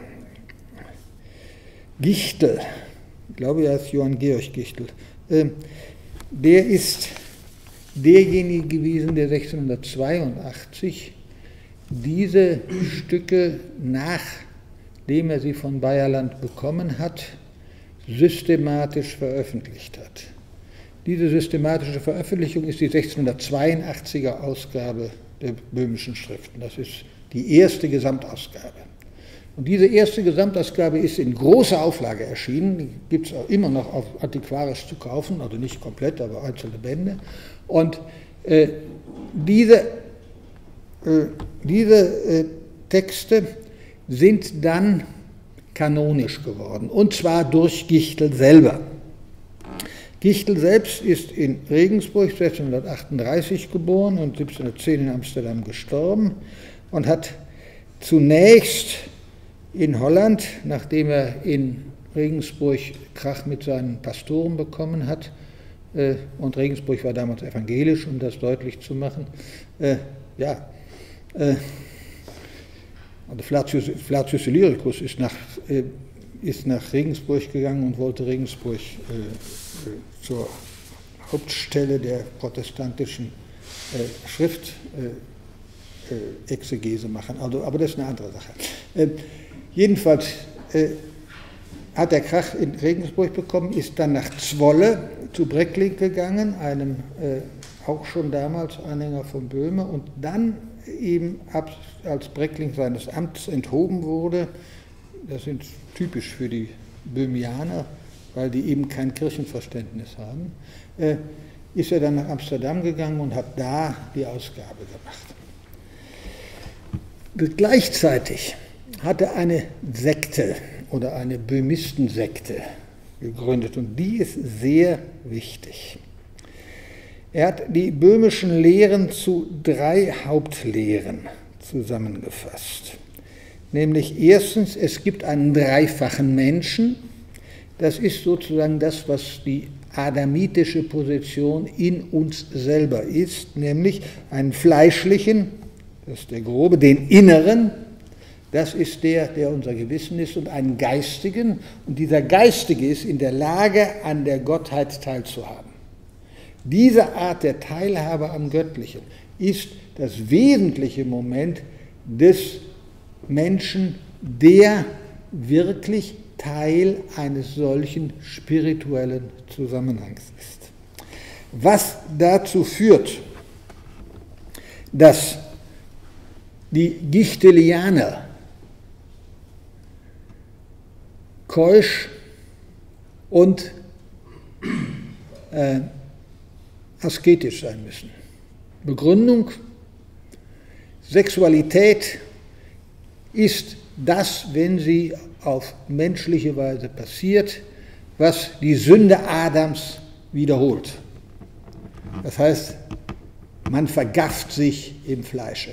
Gichtel, ich glaube, er heißt Johann Georg Gichtel, äh, der ist derjenige gewesen, der sechzehnhundertzweiundachtzig diese Stücke, nachdem er sie von Bayerland bekommen hat, systematisch veröffentlicht hat. Diese systematische Veröffentlichung ist die sechzehnhundertzweiundachtziger Ausgabe der böhmischen Schriften. Das ist die erste Gesamtausgabe. Und diese erste Gesamtausgabe ist in großer Auflage erschienen, die gibt es auch immer noch auf antiquarisch zu kaufen, also nicht komplett, aber einzelne Bände. Und äh, diese, äh, diese äh, Texte sind dann kanonisch geworden, und zwar durch Gichtel selber. Gichtel selbst ist in Regensburg sechzehnhundertachtunddreißig geboren und siebzehnhundertzehn in Amsterdam gestorben und hat zunächst in Holland, nachdem er in Regensburg Krach mit seinen Pastoren bekommen hat, äh, und Regensburg war damals evangelisch, um das deutlich zu machen, äh, ja, äh, also Flacius, Flacius Illyricus ist nach, äh, ist nach Regensburg gegangen und wollte Regensburg äh, zur Hauptstelle der protestantischen äh, Schriftexegese äh, machen. Also, aber das ist eine andere Sache. Äh, jedenfalls äh, hat er Krach in Regensburg bekommen, ist dann nach Zwolle zu Breckling gegangen, einem äh, auch schon damals Anhänger von Böhme, und dann eben ab, als Breckling seines Amts enthoben wurde, das sind typisch für die Böhmianer, weil die eben kein Kirchenverständnis haben, äh, ist er dann nach Amsterdam gegangen und hat da die Ausgabe gemacht. Gleichzeitig hat er eine Sekte oder eine Böhmistensekte gegründet, und die ist sehr wichtig. Er hat die böhmischen Lehren zu drei Hauptlehren zusammengefasst. Nämlich erstens, es gibt einen dreifachen Menschen. Das ist sozusagen das, was die adamitische Position in uns selber ist, nämlich einen fleischlichen, das ist der grobe, den inneren, das ist der, der unser Gewissen ist, und einen geistigen, und dieser Geistige ist in der Lage, an der Gottheit teilzuhaben. Diese Art der Teilhabe am Göttlichen ist das wesentliche Moment des Menschen, der wirklich Teil eines solchen spirituellen Zusammenhangs ist. Was dazu führt, dass die Gichtelianer keusch und äh, asketisch sein müssen. Begründung: Sexualität ist das, wenn sie auf menschliche Weise passiert, was die Sünde Adams wiederholt. Das heißt, man vergafft sich im Fleische.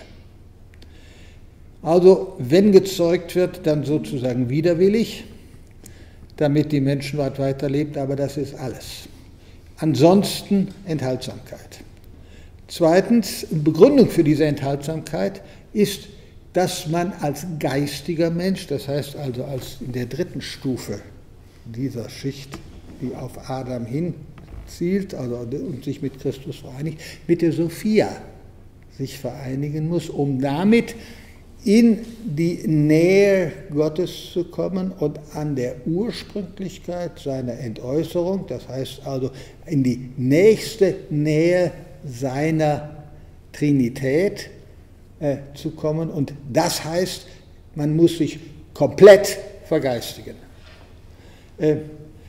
Also, wenn gezeugt wird, dann sozusagen widerwillig, damit die Menschenheit weiterlebt, aber das ist alles. Ansonsten Enthaltsamkeit. Zweitens, Begründung für diese Enthaltsamkeit ist, dass man als geistiger Mensch, das heißt also als in der dritten Stufe dieser Schicht, die auf Adam hinzielt, also und sich mit Christus vereinigt, mit der Sophia sich vereinigen muss, um damit in die Nähe Gottes zu kommen und an der Ursprünglichkeit seiner Entäußerung, das heißt also in die nächste Nähe seiner Trinität äh, zu kommen. Und das heißt, man muss sich komplett vergeistigen. Äh,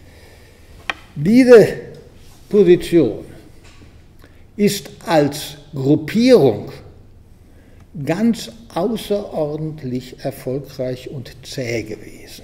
diese Position ist als Gruppierung ganz außerordentlich erfolgreich und zäh gewesen.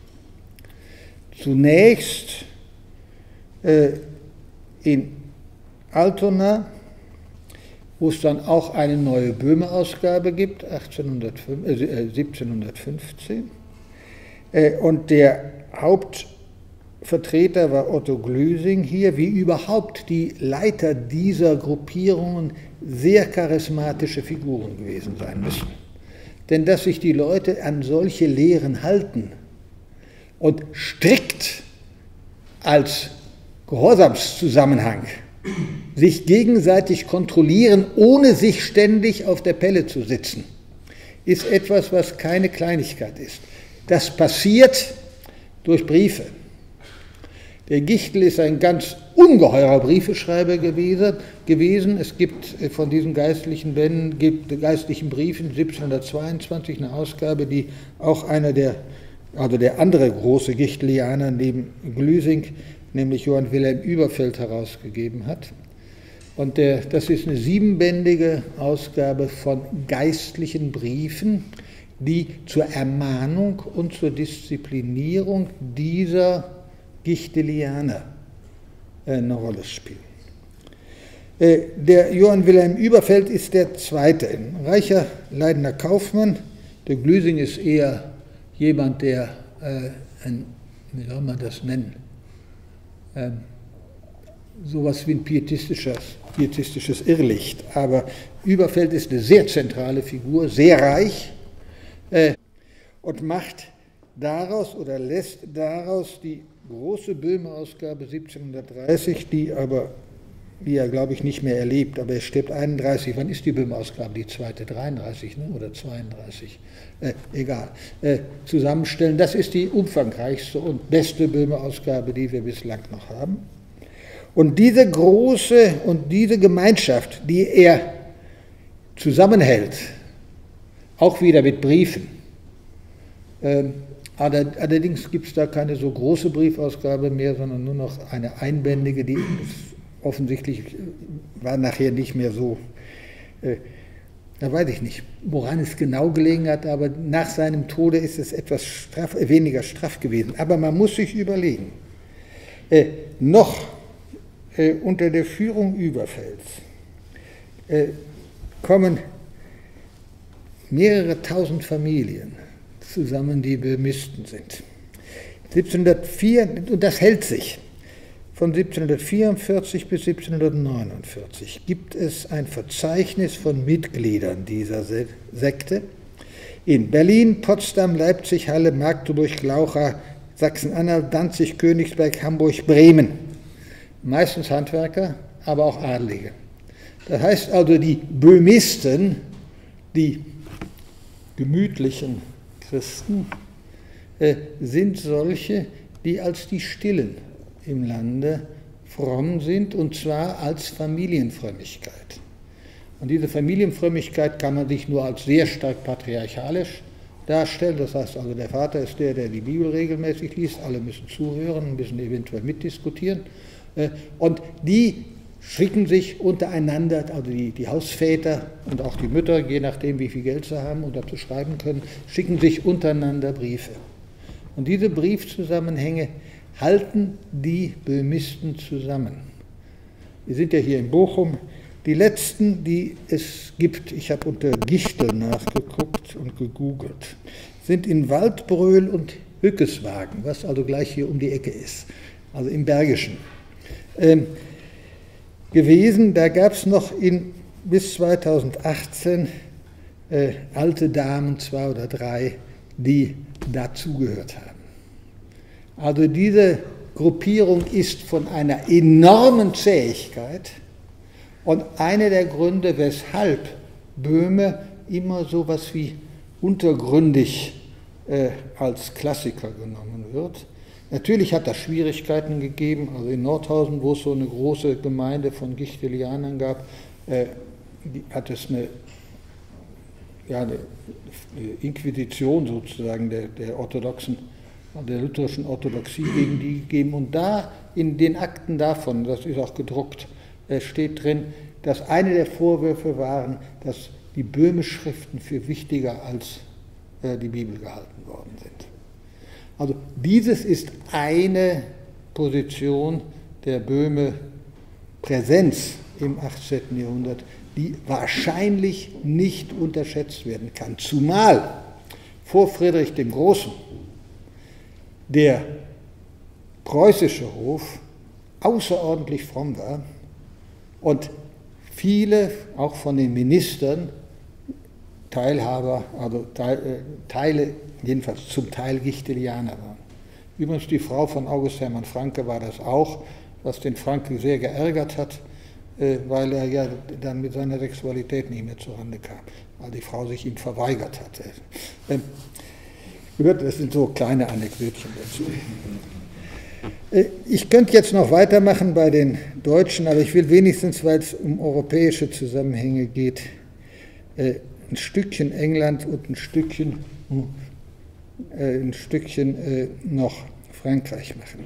Zunächst äh, in Altona, wo es dann auch eine neue Böhme-Ausgabe gibt, siebzehnhundertfünfzehn. Äh, und der Hauptvertreter war Otto Glüsing hier, wie überhaupt die Leiter dieser Gruppierungen sehr charismatische Figuren gewesen sein müssen. Denn dass sich die Leute an solche Lehren halten und strikt als Gehorsamszusammenhang sich gegenseitig kontrollieren, ohne sich ständig auf der Pelle zu sitzen, ist etwas, was keine Kleinigkeit ist. Das passiert durch Briefe. Der Gichtl ist ein ganz ungeheurer Briefeschreiber gewesen. Es gibt von diesen geistlichen Bänden, gibt geistlichen Briefen siebzehnhundertzweiundzwanzig eine Ausgabe, die auch einer der, also der andere große Gichtlianer neben Glüsing, nämlich Johann Wilhelm Überfeld, herausgegeben hat. Und der, das ist eine siebenbändige Ausgabe von geistlichen Briefen, die zur Ermahnung und zur Disziplinierung dieser Gichtelianer eine Rolle spielen. Der Johann Wilhelm Überfeld ist der zweite, ein reicher Leidener Kaufmann. Der Glüsing ist eher jemand, der, äh, ein, wie soll man das nennen, äh, sowas wie ein pietistisches, pietistisches Irrlicht. Aber Überfeld ist eine sehr zentrale Figur, sehr reich äh, und macht daraus oder lässt daraus die große Böhme-Ausgabe siebzehnhundertdreißig, die aber, die er glaube ich nicht mehr erlebt, aber er stirbt einunddreißig. Wann ist die Böhme-Ausgabe? Die zweite, dreiunddreißig, ne? Oder zweiunddreißig? Äh, egal. Äh, zusammenstellen. Das ist die umfangreichste und beste Böhme-Ausgabe, die wir bislang noch haben. Und diese große und diese Gemeinschaft, die er zusammenhält, auch wieder mit Briefen, ähm, allerdings gibt es da keine so große Briefausgabe mehr, sondern nur noch eine einbändige, die offensichtlich war nachher nicht mehr so, äh, da weiß ich nicht, woran es genau gelegen hat, aber nach seinem Tode ist es etwas straff, äh, weniger straff gewesen. Aber man muss sich überlegen, äh, noch äh, unter der Führung Überfelds äh, kommen mehrere tausend Familien zusammen, die Böhmisten sind. siebzehnhundertvier, und das hält sich, von siebzehnhundertvierundvierzig bis siebzehnhundertneunundvierzig gibt es ein Verzeichnis von Mitgliedern dieser Sekte in Berlin, Potsdam, Leipzig, Halle, Magdeburg, Glaucha, Sachsen-Anhalt, Danzig, Königsberg, Hamburg, Bremen. Meistens Handwerker, aber auch Adlige. Das heißt also, die Böhmisten, die gemütlichen Christen, äh, sind solche, die als die Stillen im Lande fromm sind, und zwar als Familienfrömmigkeit. Und diese Familienfrömmigkeit kann man sich nur als sehr stark patriarchalisch darstellen. Das heißt also, der Vater ist der, der die Bibel regelmäßig liest, alle müssen zuhören, müssen eventuell mitdiskutieren. Äh, und die schicken sich untereinander, also die, die Hausväter und auch die Mütter, je nachdem wie viel Geld sie haben oder zu schreiben können, schicken sich untereinander Briefe. Und diese Briefzusammenhänge halten die Böhmisten zusammen. Wir sind ja hier in Bochum. Die letzten, die es gibt, ich habe unter Gichtl nachgeguckt und gegoogelt, sind in Waldbröl und Hückeswagen, was also gleich hier um die Ecke ist, also im Bergischen. Ähm, gewesen. Da gab es noch in, bis zweitausendachtzehn äh, alte Damen, zwei oder drei, die dazugehört haben. Also diese Gruppierung ist von einer enormen Zähigkeit und einer der Gründe, weshalb Böhme immer so etwas wie untergründig äh, als Klassiker genommen wird. Natürlich hat das Schwierigkeiten gegeben, also in Nordhausen, wo es so eine große Gemeinde von Gichtelianern gab, äh, hat es eine, ja, eine Inquisition sozusagen der, der orthodoxen, der lutherischen Orthodoxie gegen die gegeben. Und da in den Akten davon, das ist auch gedruckt, äh, steht drin, dass eine der Vorwürfe waren, dass die Böhme-Schriften für wichtiger als äh, die Bibel gehalten worden sind. Also dieses ist eine Position der Böhme-Präsenz im achtzehnten Jahrhundert, die wahrscheinlich nicht unterschätzt werden kann. Zumal vor Friedrich dem Großen der preußische Hof außerordentlich fromm war und viele, auch von den Ministern, Teilhaber, also Teile, jedenfalls zum Teil Gichtelianer waren. Übrigens die Frau von August Hermann Francke war das auch, was den Francke sehr geärgert hat, weil er ja dann mit seiner Sexualität nicht mehr zurande kam, weil die Frau sich ihm verweigert hat. Das sind so kleine Anekdötchen dazu. Ich könnte jetzt noch weitermachen bei den Deutschen, aber ich will wenigstens, weil es um europäische Zusammenhänge geht, ein Stückchen England und ein Stückchen, ein Stückchen noch Frankreich machen.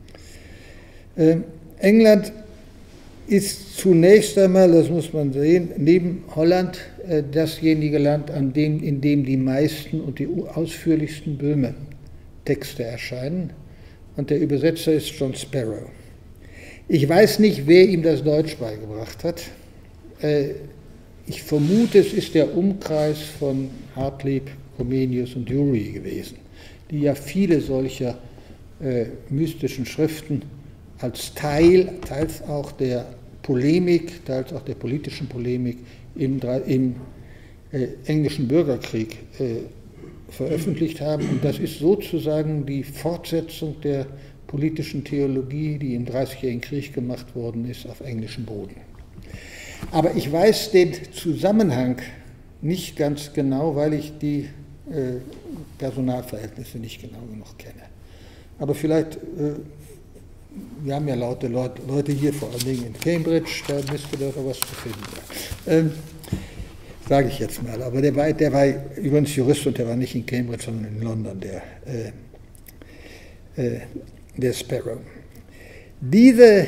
England ist zunächst einmal, das muss man sehen, neben Holland dasjenige Land, an dem, in dem die meisten und die ausführlichsten Böhme-Texte erscheinen. Und der Übersetzer ist John Sparrow. Ich weiß nicht, wer ihm das Deutsch beigebracht hat. Ich vermute, es ist der Umkreis von Hartlieb, Comenius und Dury gewesen, die ja viele solcher äh, mystischen Schriften als Teil, teils auch der Polemik, teils auch der politischen Polemik im, im äh, englischen Bürgerkrieg äh, veröffentlicht haben. Und das ist sozusagen die Fortsetzung der politischen Theologie, die im Dreißigjährigen Krieg gemacht worden ist, auf englischem Boden. Aber ich weiß den Zusammenhang nicht ganz genau, weil ich die äh, Personalverhältnisse nicht genau genug kenne. Aber vielleicht, äh, wir haben ja laute Leute, Leute hier, vor allen Dingen in Cambridge, da müsste da was zu finden sein. Ähm, Sage ich jetzt mal. Aber der war, der war übrigens Jurist und der war nicht in Cambridge, sondern in London, der, äh, äh, der Sparrow. Diese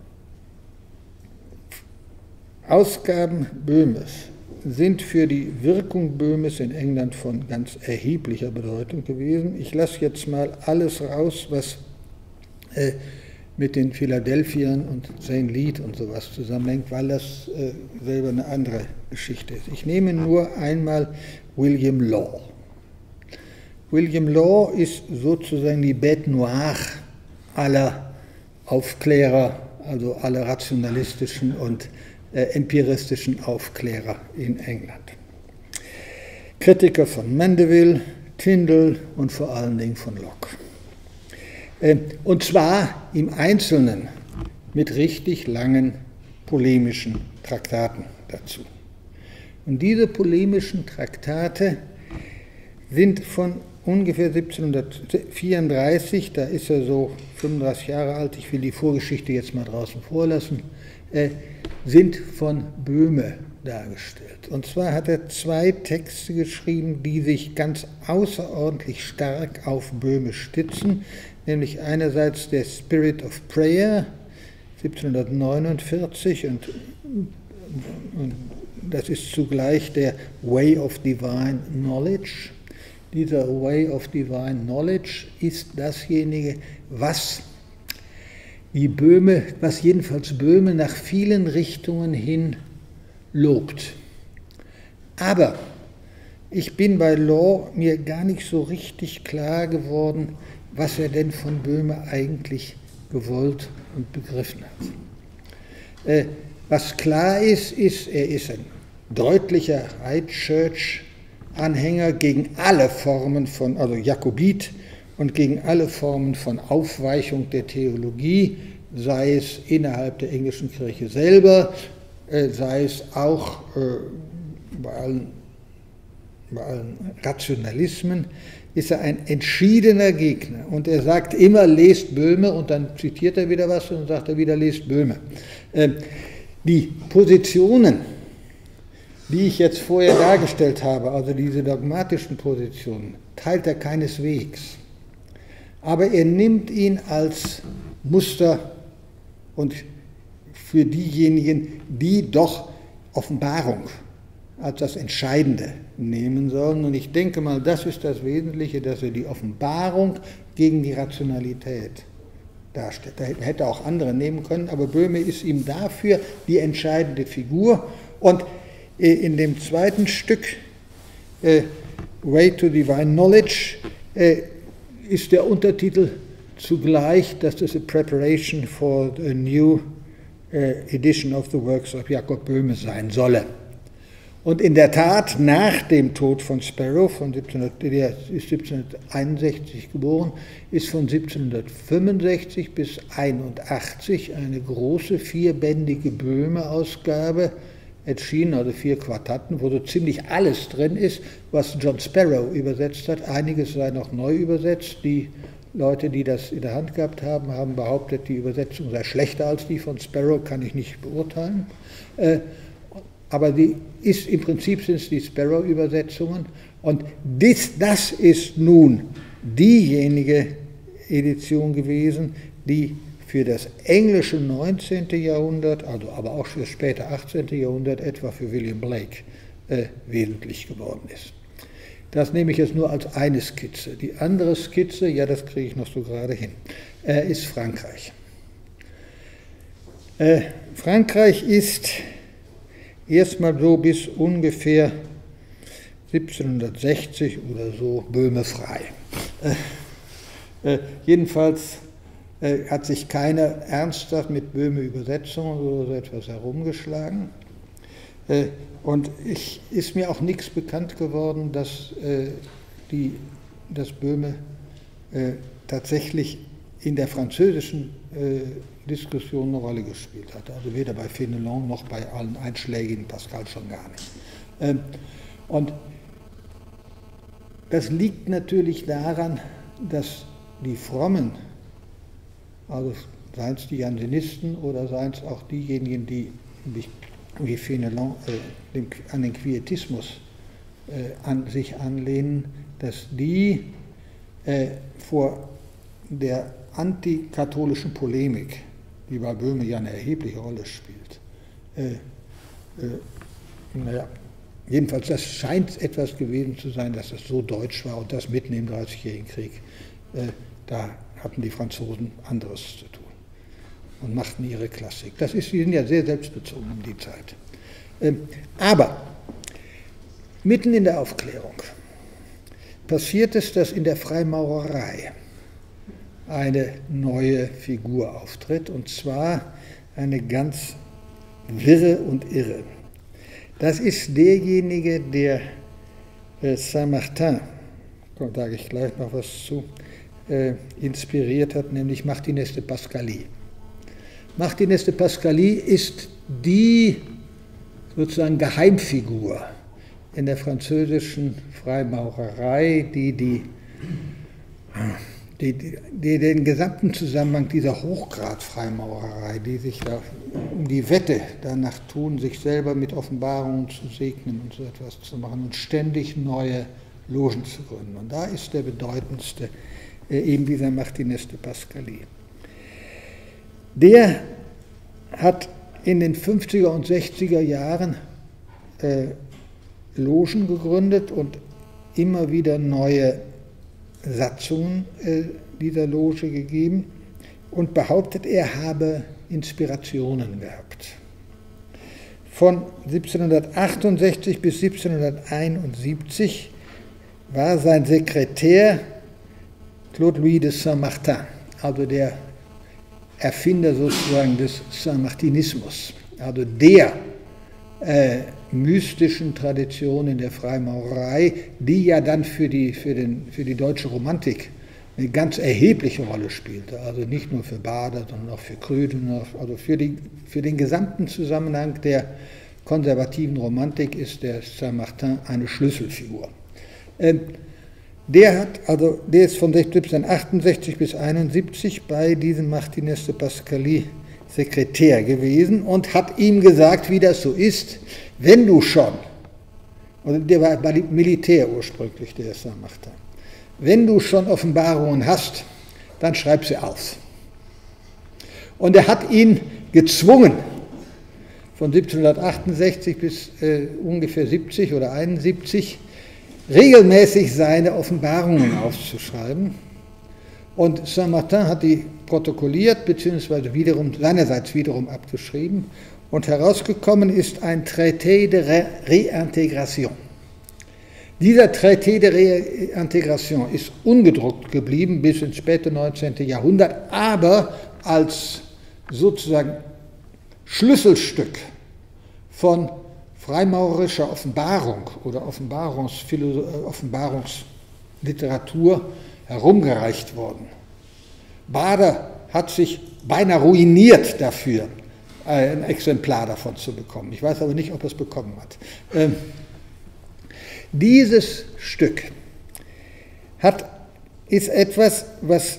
Ausgaben Böhmes sind für die Wirkung Böhmes in England von ganz erheblicher Bedeutung gewesen. Ich lasse jetzt mal alles raus, was äh, mit den Philadelphiern und Saint Lead und sowas zusammenhängt, weil das äh, selber eine andere Geschichte ist. Ich nehme nur einmal William Law. William Law ist sozusagen die Bête noire aller Aufklärer, also aller rationalistischen und äh, empiristischen Aufklärer in England. Kritiker von Mandeville, Tyndall und vor allen Dingen von Locke. Und zwar im Einzelnen mit richtig langen polemischen Traktaten dazu. Und diese polemischen Traktate sind von ungefähr siebzehnhundertvierunddreißig, da ist er so fünfunddreißig Jahre alt, ich will die Vorgeschichte jetzt mal draußen vorlassen, äh, sind von Böhme dargestellt. Und zwar hat er zwei Texte geschrieben, die sich ganz außerordentlich stark auf Böhme stützen, nämlich einerseits der Spirit of Prayer, siebzehnhundertneunundvierzig, und, und das ist zugleich der Way of Divine Knowledge. Dieser Way of Divine Knowledge ist dasjenige, was die Böhme, was jedenfalls Böhme nach vielen Richtungen hin lobt. Aber ich bin bei Law mir gar nicht so richtig klar geworden, was er denn von Böhme eigentlich gewollt und begriffen hat. Äh, was klar ist, ist, er ist ein deutlicher High Church-Anhänger gegen alle Formen von, also Jakobit, und gegen alle Formen von Aufweichung der Theologie, sei es innerhalb der englischen Kirche selber, äh, sei es auch äh, bei allen, bei allen Rationalismen, ist er ein entschiedener Gegner. Und er sagt immer, lest Böhme, und dann zitiert er wieder was und dann sagt er wieder, lest Böhme. Ähm, die Positionen, die ich jetzt vorher dargestellt habe, also diese dogmatischen Positionen, teilt er keineswegs. Aber er nimmt ihn als Muster und für diejenigen, die doch Offenbarung als das Entscheidende nehmen sollen. Und ich denke mal, das ist das Wesentliche, dass er die Offenbarung gegen die Rationalität darstellt. Da hätte er auch andere nehmen können, aber Böhme ist ihm dafür die entscheidende Figur. Und in dem zweiten Stück, äh, Way to Divine Knowledge, äh, ist der Untertitel zugleich, dass das a preparation for a new uh, edition of the works of Jakob Böhme sein solle. Und in der Tat, nach dem Tod von Sparrow, von siebzehnhundert, der ist siebzehnhunderteinundsechzig geboren, ist von siebzehnhundertfünfundsechzig bis einundachtzig eine große vierbändige Böhme-Ausgabe erschienen, also vier Quartaten, wo so ziemlich alles drin ist, was John Sparrow übersetzt hat. Einiges sei noch neu übersetzt, die Leute, die das in der Hand gehabt haben, haben behauptet, die Übersetzung sei schlechter als die von Sparrow, kann ich nicht beurteilen. Äh, aber die ist, im Prinzip sind es die Sparrow-Übersetzungen. Und dies, das ist nun diejenige Edition gewesen, die für das englische neunzehnten Jahrhundert, also aber auch für das späte achtzehnten Jahrhundert, etwa für William Blake, äh, wesentlich geworden ist. Das nehme ich jetzt nur als eine Skizze. Die andere Skizze, ja, das kriege ich noch so gerade hin, äh, ist Frankreich. Äh, Frankreich ist erstmal so bis ungefähr siebzehnhundertsechzig oder so böhmefrei. Äh, äh, jedenfalls äh, hat sich keiner ernsthaft mit Böhme-Übersetzungen oder so etwas herumgeschlagen. Äh, und ich, ist mir auch nichts bekannt geworden, dass, äh, die, dass Böhme äh, tatsächlich in der französischen äh, Diskussion eine Rolle gespielt hat. Also weder bei Fénelon noch bei allen einschlägigen Pascal schon gar nicht. Ähm, und das liegt natürlich daran, dass die Frommen, also seien es die Jansenisten oder seien es auch diejenigen, die wie Fénelon äh, an den Quietismus äh, an sich anlehnen, dass die äh, vor der antikatholischen Polemik, die bei Böhme ja eine erhebliche Rolle spielt, äh, äh, naja, jedenfalls, das scheint etwas gewesen zu sein, dass es so deutsch war und das mitten im Dreißigjährigen Krieg. Äh, da hatten die Franzosen anderes zu tun und machten ihre Klassik. Das ist, die sind ja sehr selbstbezogen um die Zeit. Ähm, aber mitten in der Aufklärung passiert es, dass in der Freimaurerei eine neue Figur auftritt, und zwar eine ganz wirre und irre. Das ist derjenige, der äh, Saint-Martin, da sage ich gleich noch was zu, äh, inspiriert hat, nämlich Martinez de Pascaly. Martinez de Pascaly ist die sozusagen Geheimfigur in der französischen Freimaurerei, die, die, die, die den gesamten Zusammenhang dieser Hochgrad-Freimaurerei, die sich da um die Wette danach tun, sich selber mit Offenbarungen zu segnen und so etwas zu machen und ständig neue Logen zu gründen. Und da ist der bedeutendste äh, eben dieser Martinez de Pascaly. Der hat in den fünfziger und sechziger Jahren äh, Logen gegründet und immer wieder neue Satzungen äh, dieser Loge gegeben und behauptet, er habe Inspirationen gehabt. Von siebzehnhundertachtundsechzig bis siebzehnhunderteinundsiebzig war sein Sekretär Claude-Louis de Saint-Martin, also der Erfinder sozusagen des Saint-Martinismus, also der äh, mystischen Tradition in der Freimaurerei, die ja dann für die, für den, für die deutsche Romantik eine ganz erhebliche Rolle spielte. Also nicht nur für Bader, sondern auch für Grüden, also für, die, für den gesamten Zusammenhang der konservativen Romantik ist der Saint-Martin eine Schlüsselfigur. Ähm, Der, hat, also, der ist von siebzehnhundertachtundsechzig bis einundsiebzig bei diesem Martinez de Pascaly Sekretär gewesen und hat ihm gesagt, wie das so ist, wenn du schon, und der war Militär ursprünglich, der Saint-Martin, wenn du schon Offenbarungen hast, dann schreib sie auf. Und er hat ihn gezwungen, von siebzehnhundertachtundsechzig bis äh, ungefähr siebzig oder einundsiebzig, regelmäßig seine Offenbarungen aufzuschreiben. Und Saint-Martin hat die protokolliert, beziehungsweise wiederum, seinerseits wiederum abgeschrieben. Und herausgekommen ist ein Traité de Réintégration. Dieser Traité de Réintégration ist ungedruckt geblieben bis ins späte neunzehnte Jahrhundert, aber als sozusagen Schlüsselstück von freimaurerischer Offenbarung oder Offenbarungsliteratur herumgereicht worden. Bader hat sich beinahe ruiniert dafür, ein Exemplar davon zu bekommen. Ich weiß aber nicht, ob er es bekommen hat. Ähm, dieses Stück hat ist etwas, was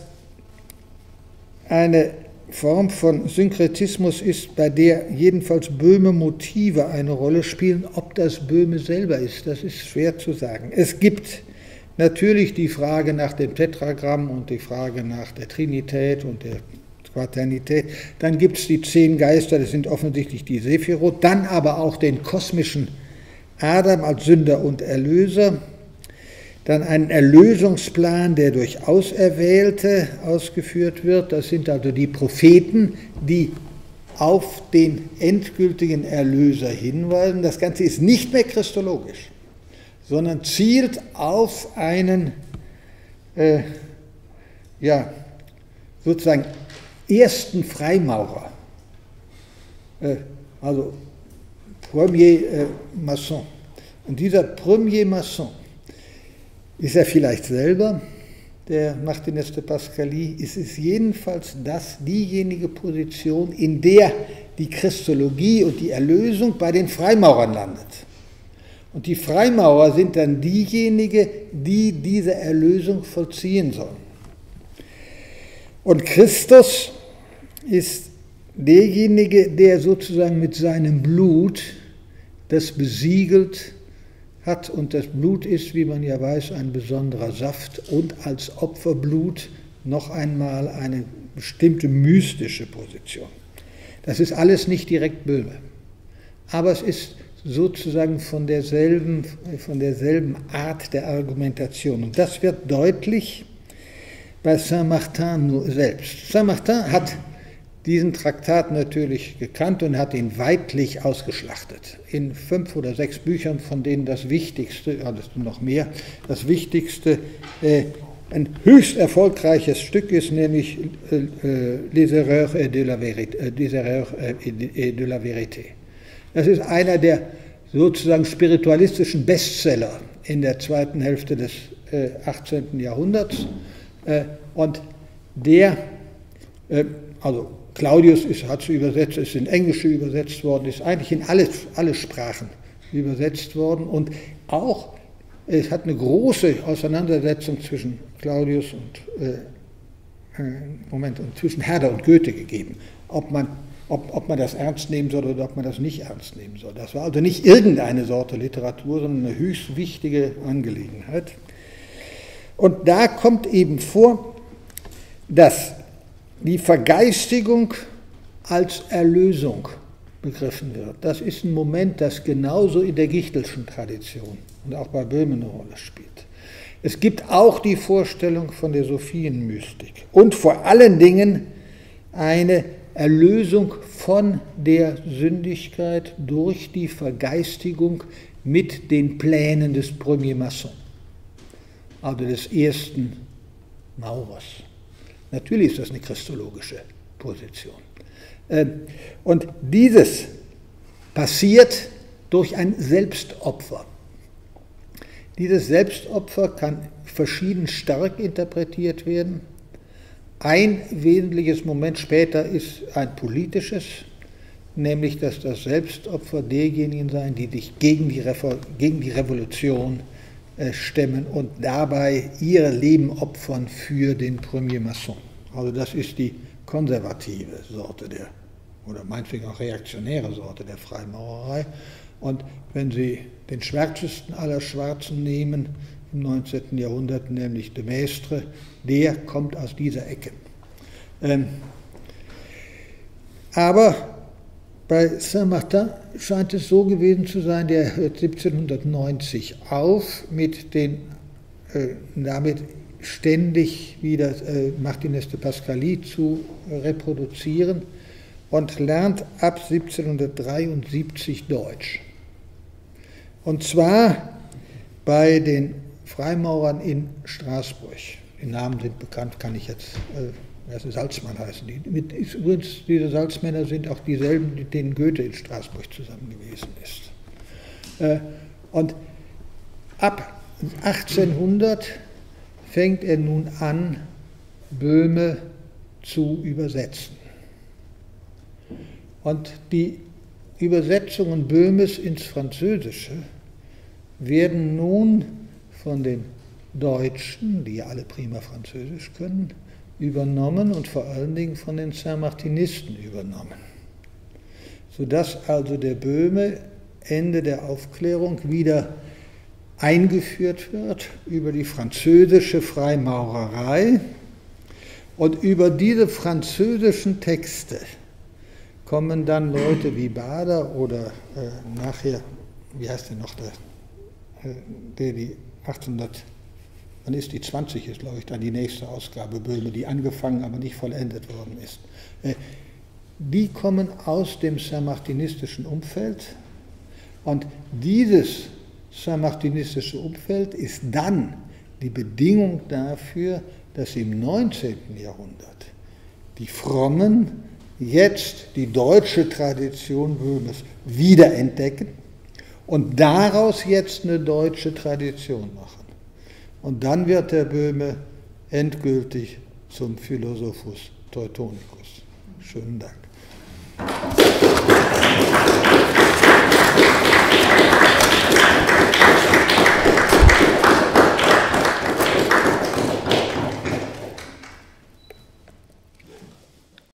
eine Form von Synkretismus ist, bei der jedenfalls Böhme-Motive eine Rolle spielen. Ob das Böhme selber ist, das ist schwer zu sagen. Es gibt natürlich die Frage nach dem Tetragramm und die Frage nach der Trinität und der Quaternität. Dann gibt es die zehn Geister, das sind offensichtlich die Sephirot. Dann aber auch den kosmischen Adam als Sünder und Erlöser. Dann einen Erlösungsplan, der durch Auserwählte ausgeführt wird. Das sind also die Propheten, die auf den endgültigen Erlöser hinweisen. Das Ganze ist nicht mehr christologisch, sondern zielt auf einen, äh, ja, sozusagen ersten Freimaurer, äh, also Premier äh, Maçon. Und dieser Premier Maçon, ist er vielleicht selber, der Martinez de Pascaly, ist es jedenfalls das, diejenige Position, in der die Christologie und die Erlösung bei den Freimaurern landet. Und die Freimaurer sind dann diejenigen, die diese Erlösung vollziehen sollen. Und Christus ist derjenige, der sozusagen mit seinem Blut das besiegelt hat, und das Blut ist, wie man ja weiß, ein besonderer Saft und als Opferblut noch einmal eine bestimmte mystische Position. Das ist alles nicht direkt Böhme, aber es ist sozusagen von derselben, von derselben Art der Argumentation. Und das wird deutlich bei Saint-Martin nur selbst. Saint-Martin hat diesen Traktat natürlich gekannt und hat ihn weidlich ausgeschlachtet. In fünf oder sechs Büchern, von denen das Wichtigste, ja, das sind noch mehr, das Wichtigste äh, ein höchst erfolgreiches Stück ist, nämlich äh, Les Erreurs et de la Vérité, äh, Les Erreurs et de la Vérité. Das ist einer der sozusagen spiritualistischen Bestseller in der zweiten Hälfte des äh, achtzehnten Jahrhunderts. Äh, und der, äh, also Claudius ist, hat es übersetzt, ist in Englische übersetzt worden, ist eigentlich in alle, alle Sprachen übersetzt worden. Und auch, es hat eine große Auseinandersetzung zwischen Claudius und, äh, Moment, und zwischen Herder und Goethe gegeben, ob man, ob, ob man das ernst nehmen soll oder ob man das nicht ernst nehmen soll. Das war also nicht irgendeine Sorte Literatur, sondern eine höchst wichtige Angelegenheit. Und da kommt eben vor, dass die Vergeistigung als Erlösung begriffen wird. Das ist ein Moment, das genauso in der Gichtelschen Tradition und auch bei Böhme eine Rolle spielt. Es gibt auch die Vorstellung von der Sophienmystik und vor allen Dingen eine Erlösung von der Sündigkeit durch die Vergeistigung mit den Plänen des Premier Maçon, also des ersten Maurers. Natürlich ist das eine christologische Position. Und dieses passiert durch ein Selbstopfer. Dieses Selbstopfer kann verschieden stark interpretiert werden. Ein wesentliches Moment später ist ein politisches, nämlich dass das Selbstopfer derjenigen sein, die sich gegen die, Revo- gegen die Revolution stemmen und dabei ihr Leben opfern für den Premier Maçon. Also das ist die konservative Sorte der, oder meinetwegen auch reaktionäre Sorte der Freimaurerei. Und wenn Sie den schwärzesten aller Schwarzen nehmen im neunzehnten Jahrhundert, nämlich de Maistre, der kommt aus dieser Ecke. Ähm, aber bei Saint-Martin scheint es so gewesen zu sein, der hört siebzehnhundertneunzig auf, mit den, äh, damit ständig wieder äh, Martinez de Pascaly zu reproduzieren und lernt ab siebzehnhundertdreiundsiebzig Deutsch. Und zwar bei den Freimaurern in Straßburg. Die Namen sind bekannt, kann ich jetzt... Äh, Das ist Salzmann heißen die. Mit, ist, übrigens, diese Salzmänner sind auch dieselben, mit denen Goethe in Straßburg zusammen gewesen ist. Äh, und ab achtzehnhundert fängt er nun an, Böhme zu übersetzen. Und die Übersetzungen Böhmes ins Französische werden nun von den Deutschen, die ja alle prima Französisch können, übernommen und vor allen Dingen von den Saint-Martinisten übernommen. Sodass also der Böhme Ende der Aufklärung wieder eingeführt wird über die französische Freimaurerei, und über diese französischen Texte kommen dann Leute wie Bader oder äh, nachher, wie heißt der noch, der, äh, der die achtzehnhundert, wann ist die, zwanzig ist, glaube ich, dann die nächste Ausgabe Böhme, die angefangen, aber nicht vollendet worden ist. Äh, die kommen aus dem saint-martinistischen Umfeld, und dieses saint-martinistische Umfeld ist dann die Bedingung dafür, dass im neunzehnten Jahrhundert die Frommen jetzt die deutsche Tradition Böhmes wiederentdecken und daraus jetzt eine deutsche Tradition machen. Und dann wird der Böhme endgültig zum Philosophus Teutonicus. Schönen Dank.